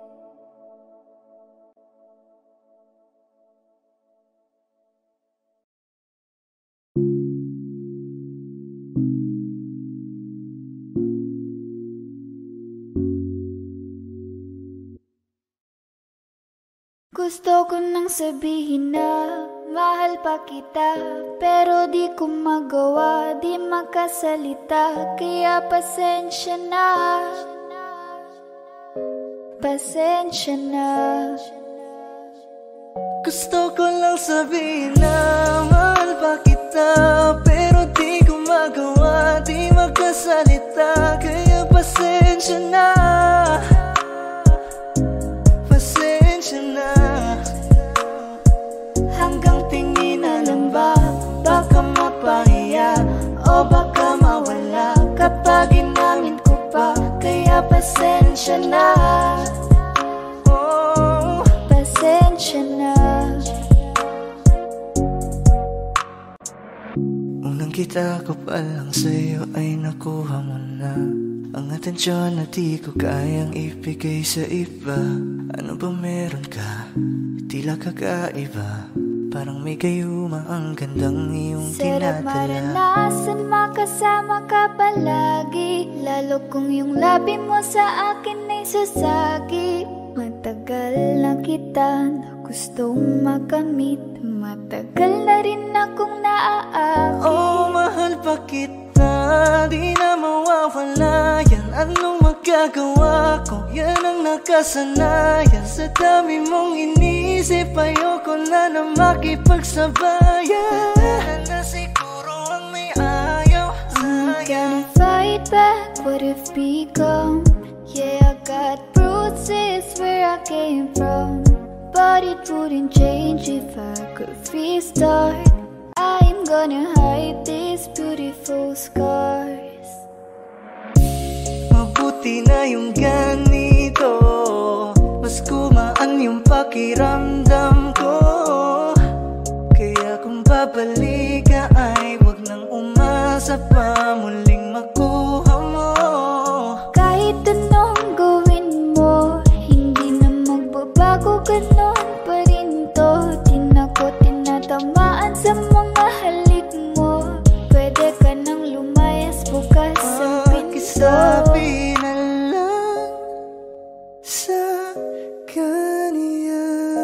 Gusto ko nang sabihin na mahal pa kita, pero di ko magawa, di makasalita. Kaya pasensya na, pasensya na. Gusto ko lang sabihin na mahal pa kita, pero di ko magawa, di magkasalita. Kaya pasensya na, pasensya na. Hanggang tingin na lang ba, baka mapahiya o baka mawala kapag inamin ko pa. Kaya pasensya na, oh, Pasensya na. unang Nakita ko pa lang sa'yo ay nakuha mo na ang atensyon na di ko kayang ibigay sa iba. Ano ba meron ka? Tila kakaiba. Parang may gayuma ang gandang iyong Sarap tinadala. maranasan makasama ka palagi, lalo kung yung labi mo sa akin ay sasagi. Matagal na kita na gustong makamit, matagal na rin akong naaakit. Oh, mahal pa kita, di na mawawala yan. Anong magagawa ko? Yan ang nakasanayan. Sa dami mong inisip, ayoko na na makipagsabayan. Tara na siguro ang may ayaw. I'm gonna fight back what if become. Yeah, I got bruises where I came from, but it wouldn't change if I could restart. I'm gonna hide these beautiful scars. Mabuti na yung ganito, mas gumaan yung pakiramdam ko. Kaya kung babalik ka ay wag nang umasa pa muling makuha mo. Kahit anong gawin mo, hindi na magbabago, ganon pa rin to. Di na ko tinatamaan sa mga halik mo. Pwede ka nang lumayas, bukas ang pinto. Pakisabi na lang sa kanya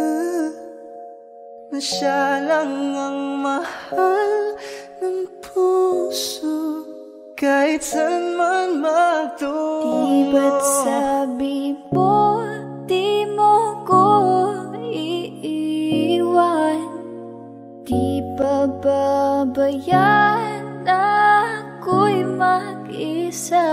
na siya lang ang mahal ng puso, kahit saan man magtungo. Di ba't sabi mo, di mo ko iiwan? Di ba babayaan na ako'y mag-isa?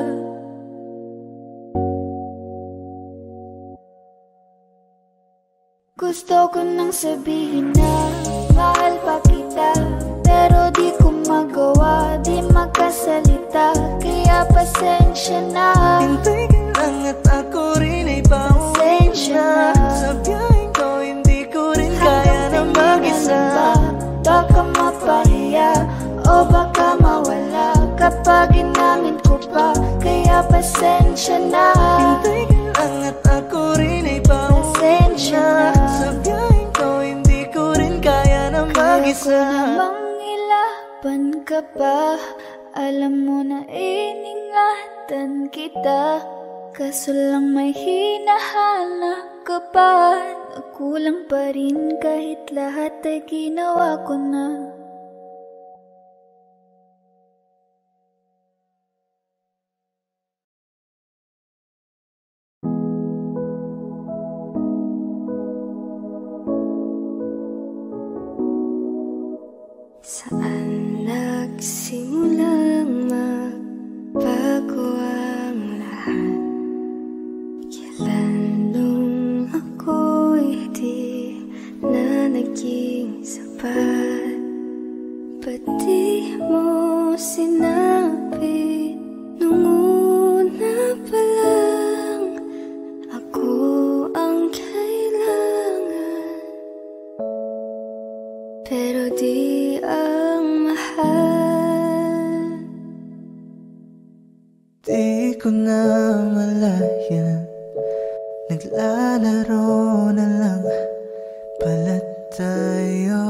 Gusto ko nang sabihin na mahal pa kita, pero di ko magawa, di makasalita. Kaya pasensya na. Hintay ka lang at ako rin ay pauwi na. Sa biyaheng ko hindi ko rin kaya na mag-isa. Baka mapahiya o baka mawala kapag inamin ko pa. Kaya pasensya na. Hintay ka lang at ako rin ay pauwi na. Sa biyaheng ko hindi ko rin kaya na mag-isa. Kaya ko namang ilaban ka pa, alam mo na iningatan kita. Kaso lang may hinahanap ka pa, nakulang pa rin kahit lahat ay ginawa ko na. Saan nagsimulang magbago ang lahat? Kailan nung ako'y di na naging sapat? Ba't di mo sinabi nung una pa lang ako ang kailangan? Pero di ang mahal. Di ko na malayan, naglalaro na lang pala tayo.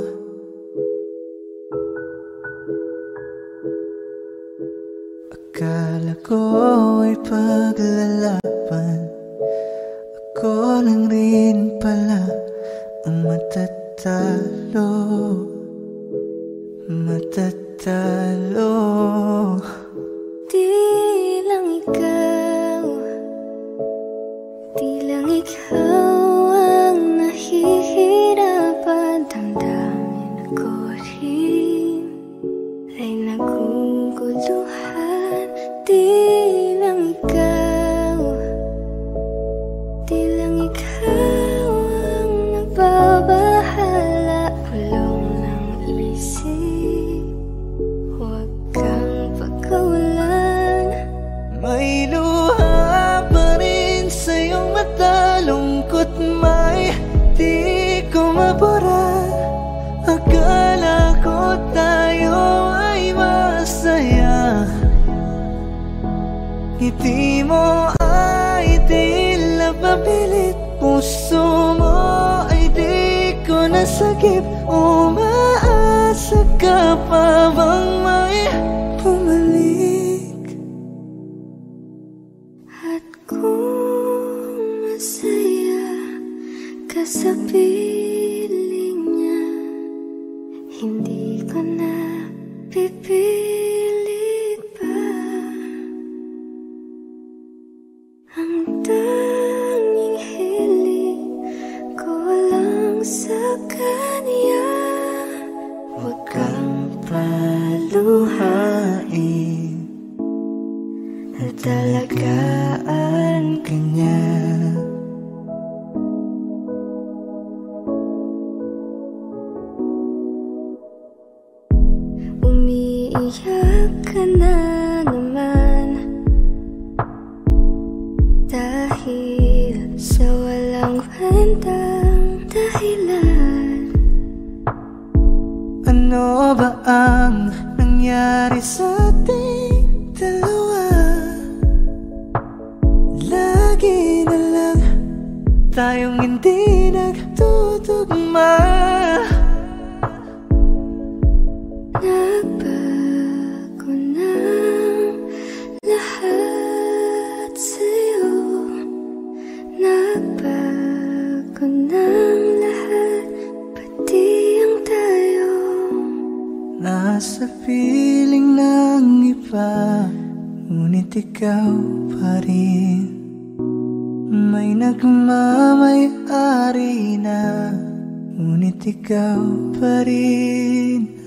Akala ko ay paglalaban, ako lang rin pala ang matatalo. Matatalo. Di lang ikaw, di lang ikaw ang nahihirapan. Damdamin ako rin ay naguguluhan. Di lang ikaw, di lang ikaw ang nagbabahala. Pulong ng isip, huwag kang pagkawalan. May luha pa rin sa iyong mata, lungkot ngiti mo ay tila papilit. Puso mo ay di ko nasagip. Umaasa ka pa bang may bumalik? At kung masaya ka sa piling niya, hindi ko na pipilit pa. Ang tanging hiling ko lang sa kanya, huwag kang paluhain at alagaan ka niya. Umiiyak ka na naman dahil sa walang kwentang dahilan. Ano ba ang nangyari sa ating dalawa? Lagi na lang tayong hindi nagtutugma. Nagbago ng lahat sa'yo. Nagbago ng lahat, pati ang tayo. Nasa piling ng iba, ngunit ikaw pa rin. May nagmamay-ari na, ngunit ikaw pa rin.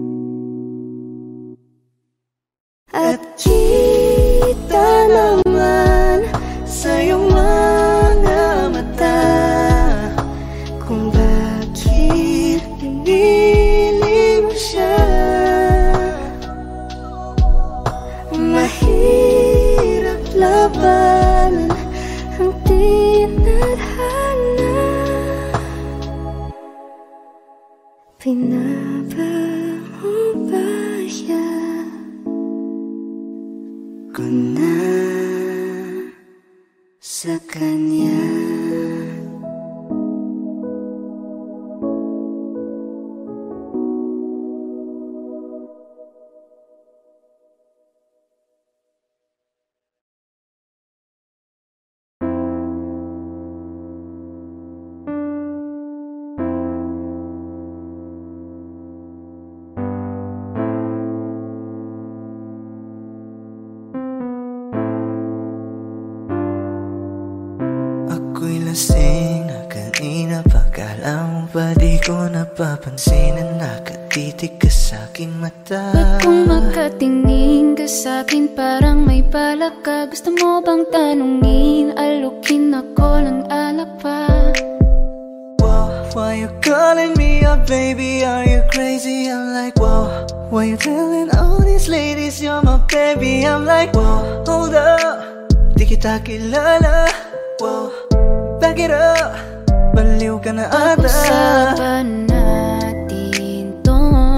At kita naman sa iyong mga mata kung bakit pinili mo siya. Mahirap labanan ang tinadhana. Pinaba mo ba siya? Ko na sa kanya. Ako'y lasing na kanina pa, kala mo ba di ko napapansin na nakatitig ka sa'king mata? Ba't kung makatingin ka sa'kin parang may balak ka? Gusto mo bang tanungin, alukin ako ng alak pa? Whoa, why you calling me up, baby? Are you crazy? I'm like, whoa. Why you telling all these ladies you're my baby? I'm like, whoa, hold up, di kita kilala. Whoa, back it up, baliw ka na ata. Pag-usapan natin to,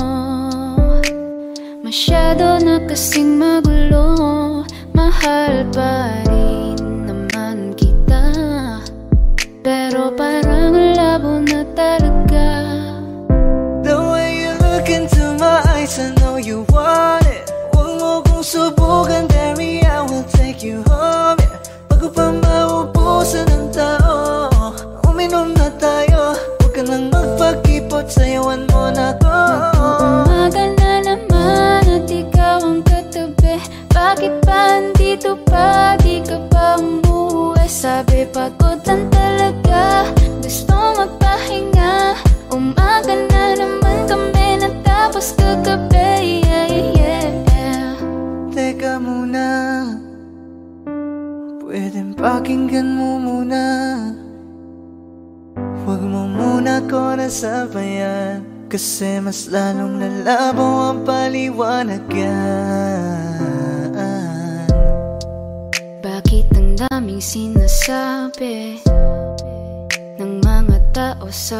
masyado na kasing magulo. Mahal pa rin naman kita, pero parang labo na talaga. The way you look into my eyes, I know you want it. Huwag mo kong subukan, dare me, I will take you home, yeah. Bago pa maubusan ng tao, uminom na tayo. Huwag ka nang magpakipot, sayawan mo na ko. Mag-uumaga na naman at ikaw ang katabi. Bakit ba andito pa, di ka pa umuwi? Sabi pagod lang talaga, gusto magpahinga. Umaga na naman kami natapos kagabi, yeah, yeah. Teka muna, pwedeng pakinggan mo muna. Huwag mo muna ko nasabayan, kasi mas lalong lalabo ang paliwanagan. Bakit ang daming sinasabi ng mga tao sa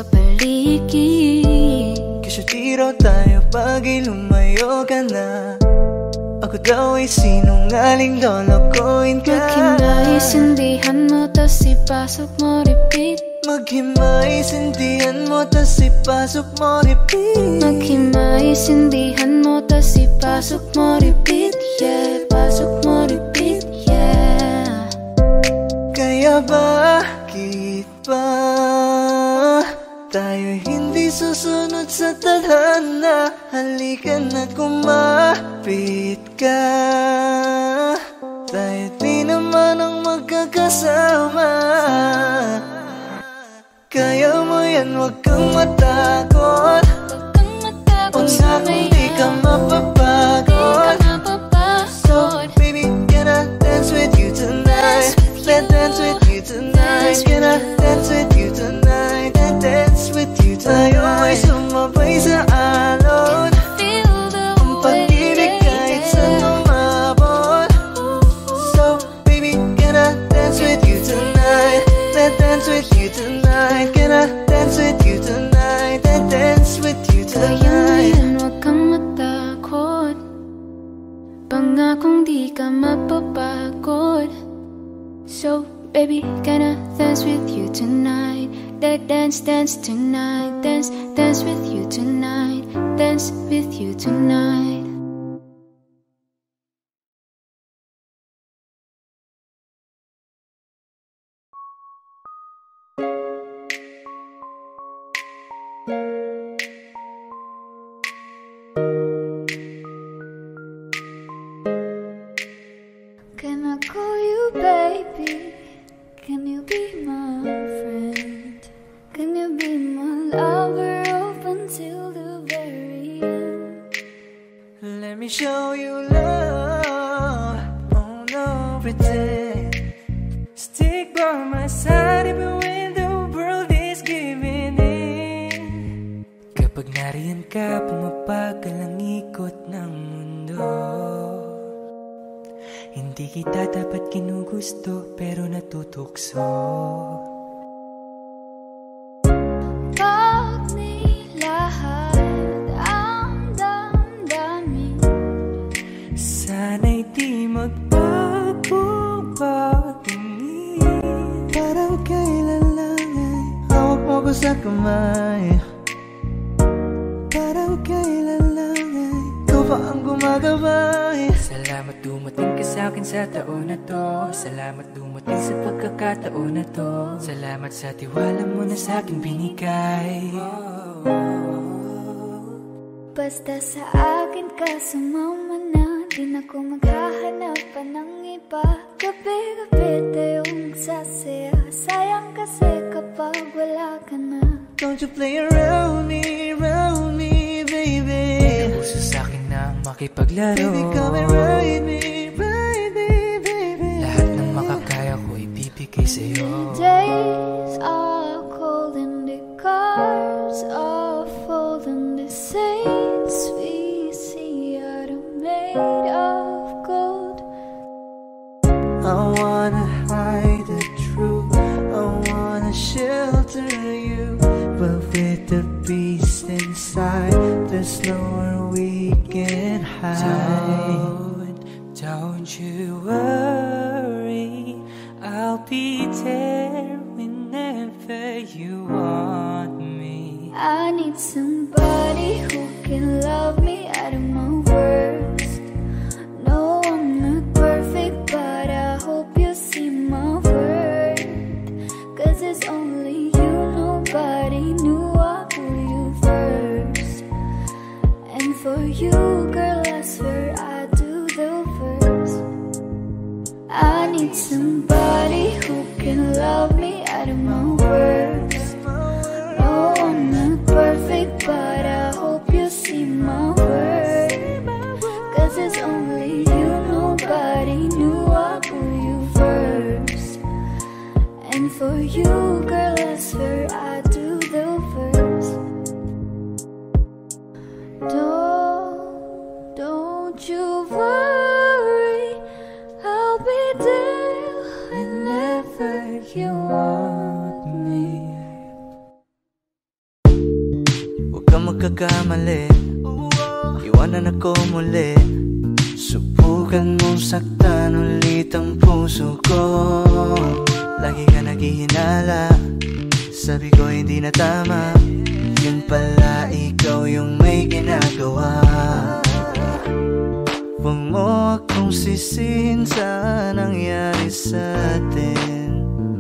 paligid? Kasi di raw tayo pag lumayo ka na. Ako daw ay sinungaling, lolokohin ka. Maghimay, sindihan mo, tas ipasok mo, repeat. Maghimay, sindihan mo, tas ipasok mo, repeat. Maghimay, sindihan mo, tas ipasok mo, repeat. Yeah, pasok mo, repeat, yeah. Kaya bakit ba tayo hindi susunod sa tadhana? Halika na kumapit ka. Tayo di naman ang magkakasama. Kaya mo yan, wag kang matakot. Una kung di ka mapapagod. So baby, can I dance with you tonight? Let's dance with you tonight. Can I dance with you tonight? Let's dance with you tonight. Tayo ay sumabay sa alon. Ang pag-ibig kahit saan umabot. So baby, can I dance with you tonight? Let's dance with you tonight. Can I dance with you tonight? Let's dance with you tonight. Kaya ngayon, wag kang matakot. Pangakong di ka mapapagod. So baby, can I dance with you tonight? That dance, dance tonight. Dance, dance with you tonight. Dance with you tonight. Can I call you baby? Can you be my friend? Can you be my lover up until the very end? Let me show you love. Oh no, pretend. Stick by my side even when the world is giving in. Kapag nariyan ka, pumapagal ang ikot ng mundo. Hindi kita dapat kinugusto, pero natutukso. Pag nilahad ang damdamin, sana'y di magbago patingin. Parang kailan lang ay hawak mo ko sa kamay. Parang kailan lang ay ikaw pa ang gumagabay. Salamat dumating ka sa akin sa taon na to. Salamat dumating sa pagkakataon na to. Salamat sa tiwala mo na sa akin binigay. basta sa akin ka sumama na. Di na ko maghahanap pa ng iba. Gabi-gabi tayong magsasaya. Sayang kasi kapag wala ka na. Don't you play around me, around me, baby. Puso sa'kin na ang makipaglaro. Baby, come and ride me, ride me, baby. Lahat ng makakaya ko ibibigay sa'yo. Days are cold and the cars are full and the saints we see are made of gold. I wanna hide the truth, I wanna shelter you, but with the beast inside, there's nowhere we can hide. Don't, don't you worry, I'll be there whenever you want me. I need somebody who can love me out of my worst. No, I'm not perfect, but I hope you see my worth. Cause it's only you, nobody knew I put you first. And for you, girl, I swear I do the verse. I need somebody who can love me out of my worst. No, I'm not perfect, but I hope you see my worth. Cause it's only you, nobody knew I put you first. And for you, girl, I swear I do the verse. Don't, don't you worry, I'll be there whenever you want me. Huwag kang magkakamali, iwanan ako muli. Subukan Subukan mong saktan ulit ang puso ko. Lagi ka naghihinala, sabi ko hindi na tama. Yun pala ikaw yung may ginagawa. Huwag mo akong sisihin sa nangyari sa atin.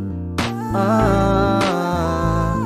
Ah,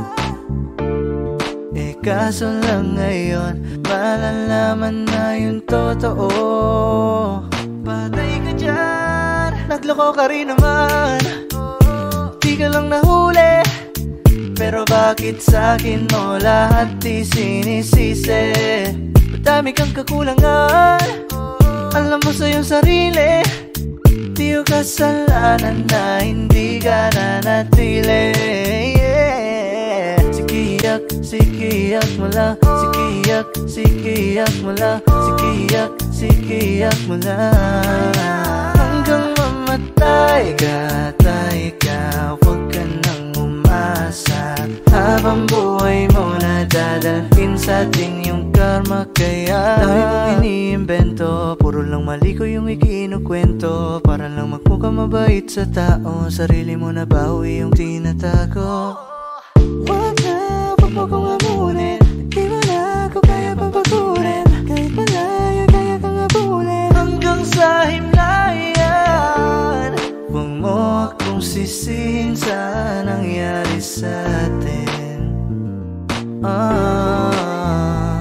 eh kaso lang ngayon malalaman na yung totoo. Patay ka dyan, nagloko ka rin naman. Di ka lang nahuli, pero bakit sa'kin mo lahat di sinisisi? Madami kang kakulangan, alam mo sa iyong sarili. Di ko kasalanan na hindi ka nanatili. Yeah. Sikiyak, sikiyak mo lang. Sikiyak, sikiyak mo lang. Sikiyak, sikiyak mo lang. Hanggang mamatay ka, tay ka. Huwag ka nang umasa. Habang buhay mo na dadalhin sa atin yung karma. Kaya dami mong iniimbento, puro lang mali ko yung ikinukwento. Para lang magmukha mabait sa tao, sarili mo na bawi yung tinatago. Wag na, wag mo kong amunin. Di mo na ako kaya pang pagurin. Kahit malayo, kaya kang abulin. Hanggang sa himlayan. Huwag mo akong sisihin sa nangyari sa atin. Ah,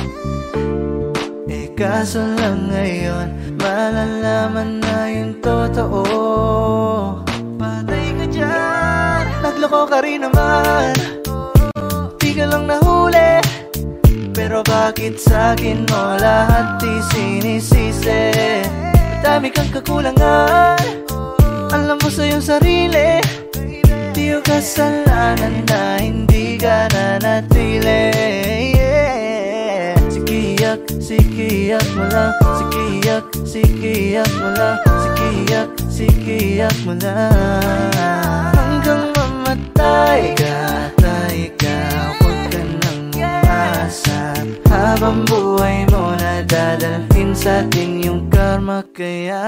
eh kaso lang ngayon malalaman na yung totoo. Patay ka dyan, nagloko ka rin naman. Di ka lang nahuli, pero bakit sa'kin mo lahat di sinisisi? Madami kang kakulangan, alam mo sa iyong sarili. Di ko kasalanan na hindi ka nanatili. Yeah. Sikiyak, sikiyak mo lang. Sikiyak, sikiyak mo lang. Sikiyak, sikiyak mo lang. Hanggang mamatay ka, tay ka. Huwag ka nang umasa. Habang buhay mo na dadalhin sa atin yung karma. Kaya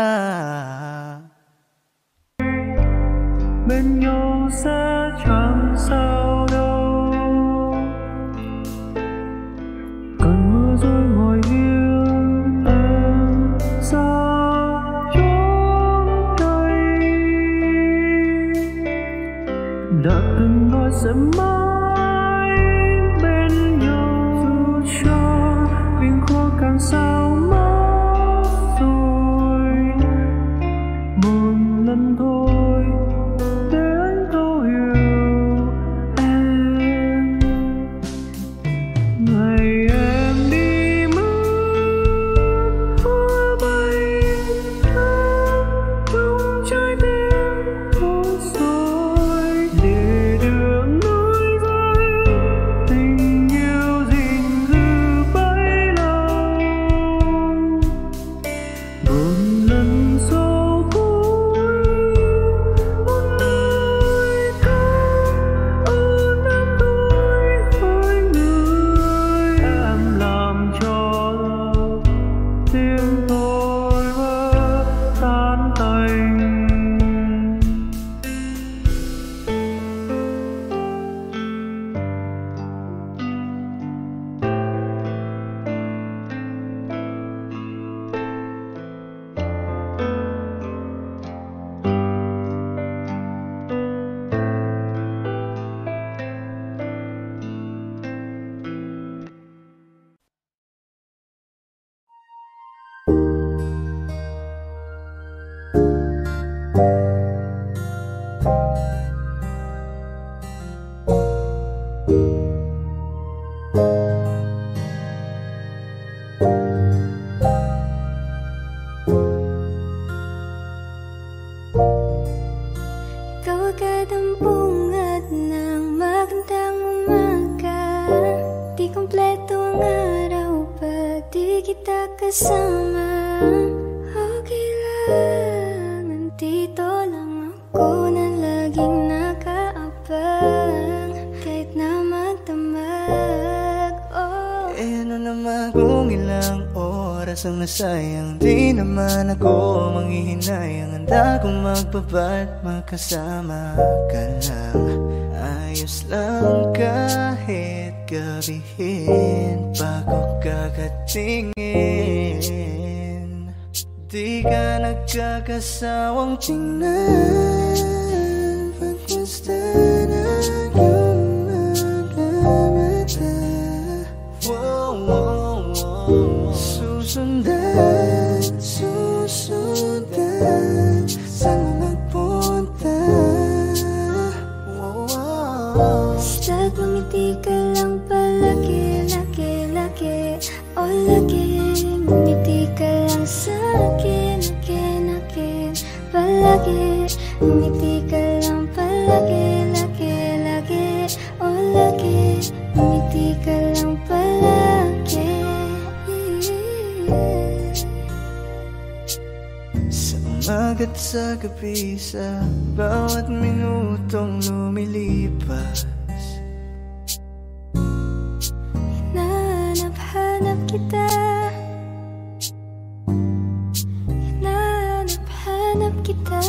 bên nhau sẽ chẳng sao đâu. Cơn mưa rơi ngồi nghiêng em xa chốn đây. Đã từng nói sẽ mãi bên nhau, dù cho biển khó càng sao mất rồi. Một lần thôi kasama. Okay lang, nandito lang ako na laging nakaabang. Kahit na magdamag, oh. Eh ano naman kung ilang oras pag-asang nasayang. Di naman ako manghihinayang. Handa kong magbabat, magkasama ka lang. Ayos lang kahit gabihin bago kakatingin. Di ka nagkakasawang tingnan pagmasdan ang iyong mga mata. Wow, wow, wow. Susundan, susundan saan mo magpunta. Wow, wow. Basta't ngumiti ka lang palagi, lagi, lagi. O lagi, ngumiti ka lang sa akin, akin, akin. Palagi, ngumiti ka lang palagi, lagi, lagi. O lagi, ngumiti ka lang palagi. Sa umaga't sa gabi, sa bawat minutong lumilipas, Hinahanap-hanap kita. Hinahanap-hanap kita.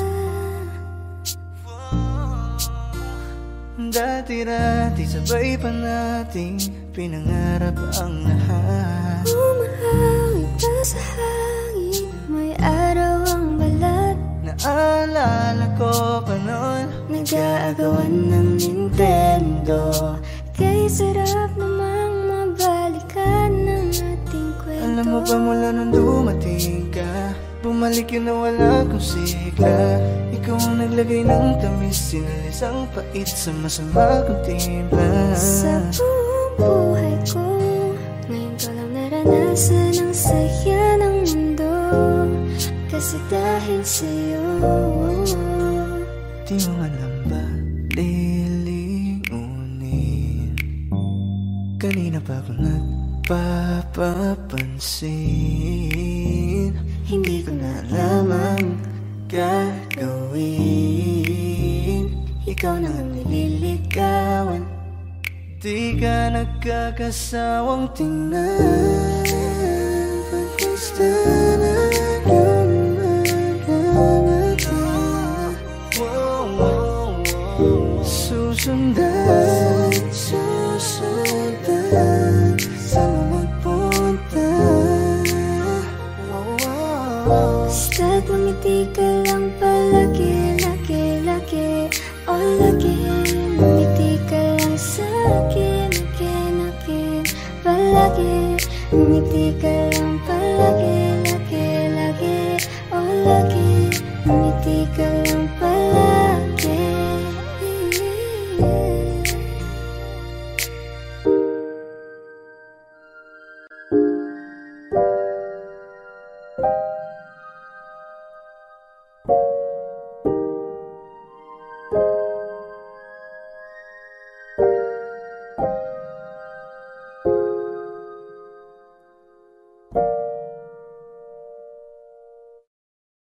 dati-dati sabay pa nating pinangarap ang lahat. Umahangin pa sa hangin, may araw ang balat. Naalala ko pa noon, nag-aagawan ng Nintendo. Kay sarap namang mabalikan ng ating kwento. alam mo ba mula nung dumating ka, bumalik yun na wala kong sigla. Ikaw ang naglagay ng tamis, sinalis ang pait sa masama kong timpla. Sa buong buhay ko, ngayon ko lang naranasan ang saya ng mundo. Kasi dahil sa'yo, di mo man lang ba lilingunin? Kanina pa ako nagpapapansin. Hindi ko na alam ang gagawin. Ikaw na ang nililigawan. Di ka nagkakasawang tingnan pagmasdan ang iyong mga mata. Wow, wow, wow. Susundan, susundan saan mo magpunta. Wow, wow. basta't ngumiti ka lang palagi, lagi, lagi. O lagi, ngumiti ka lang sa akin, akin, akin. Palagi, ngumiti ka lang palagi.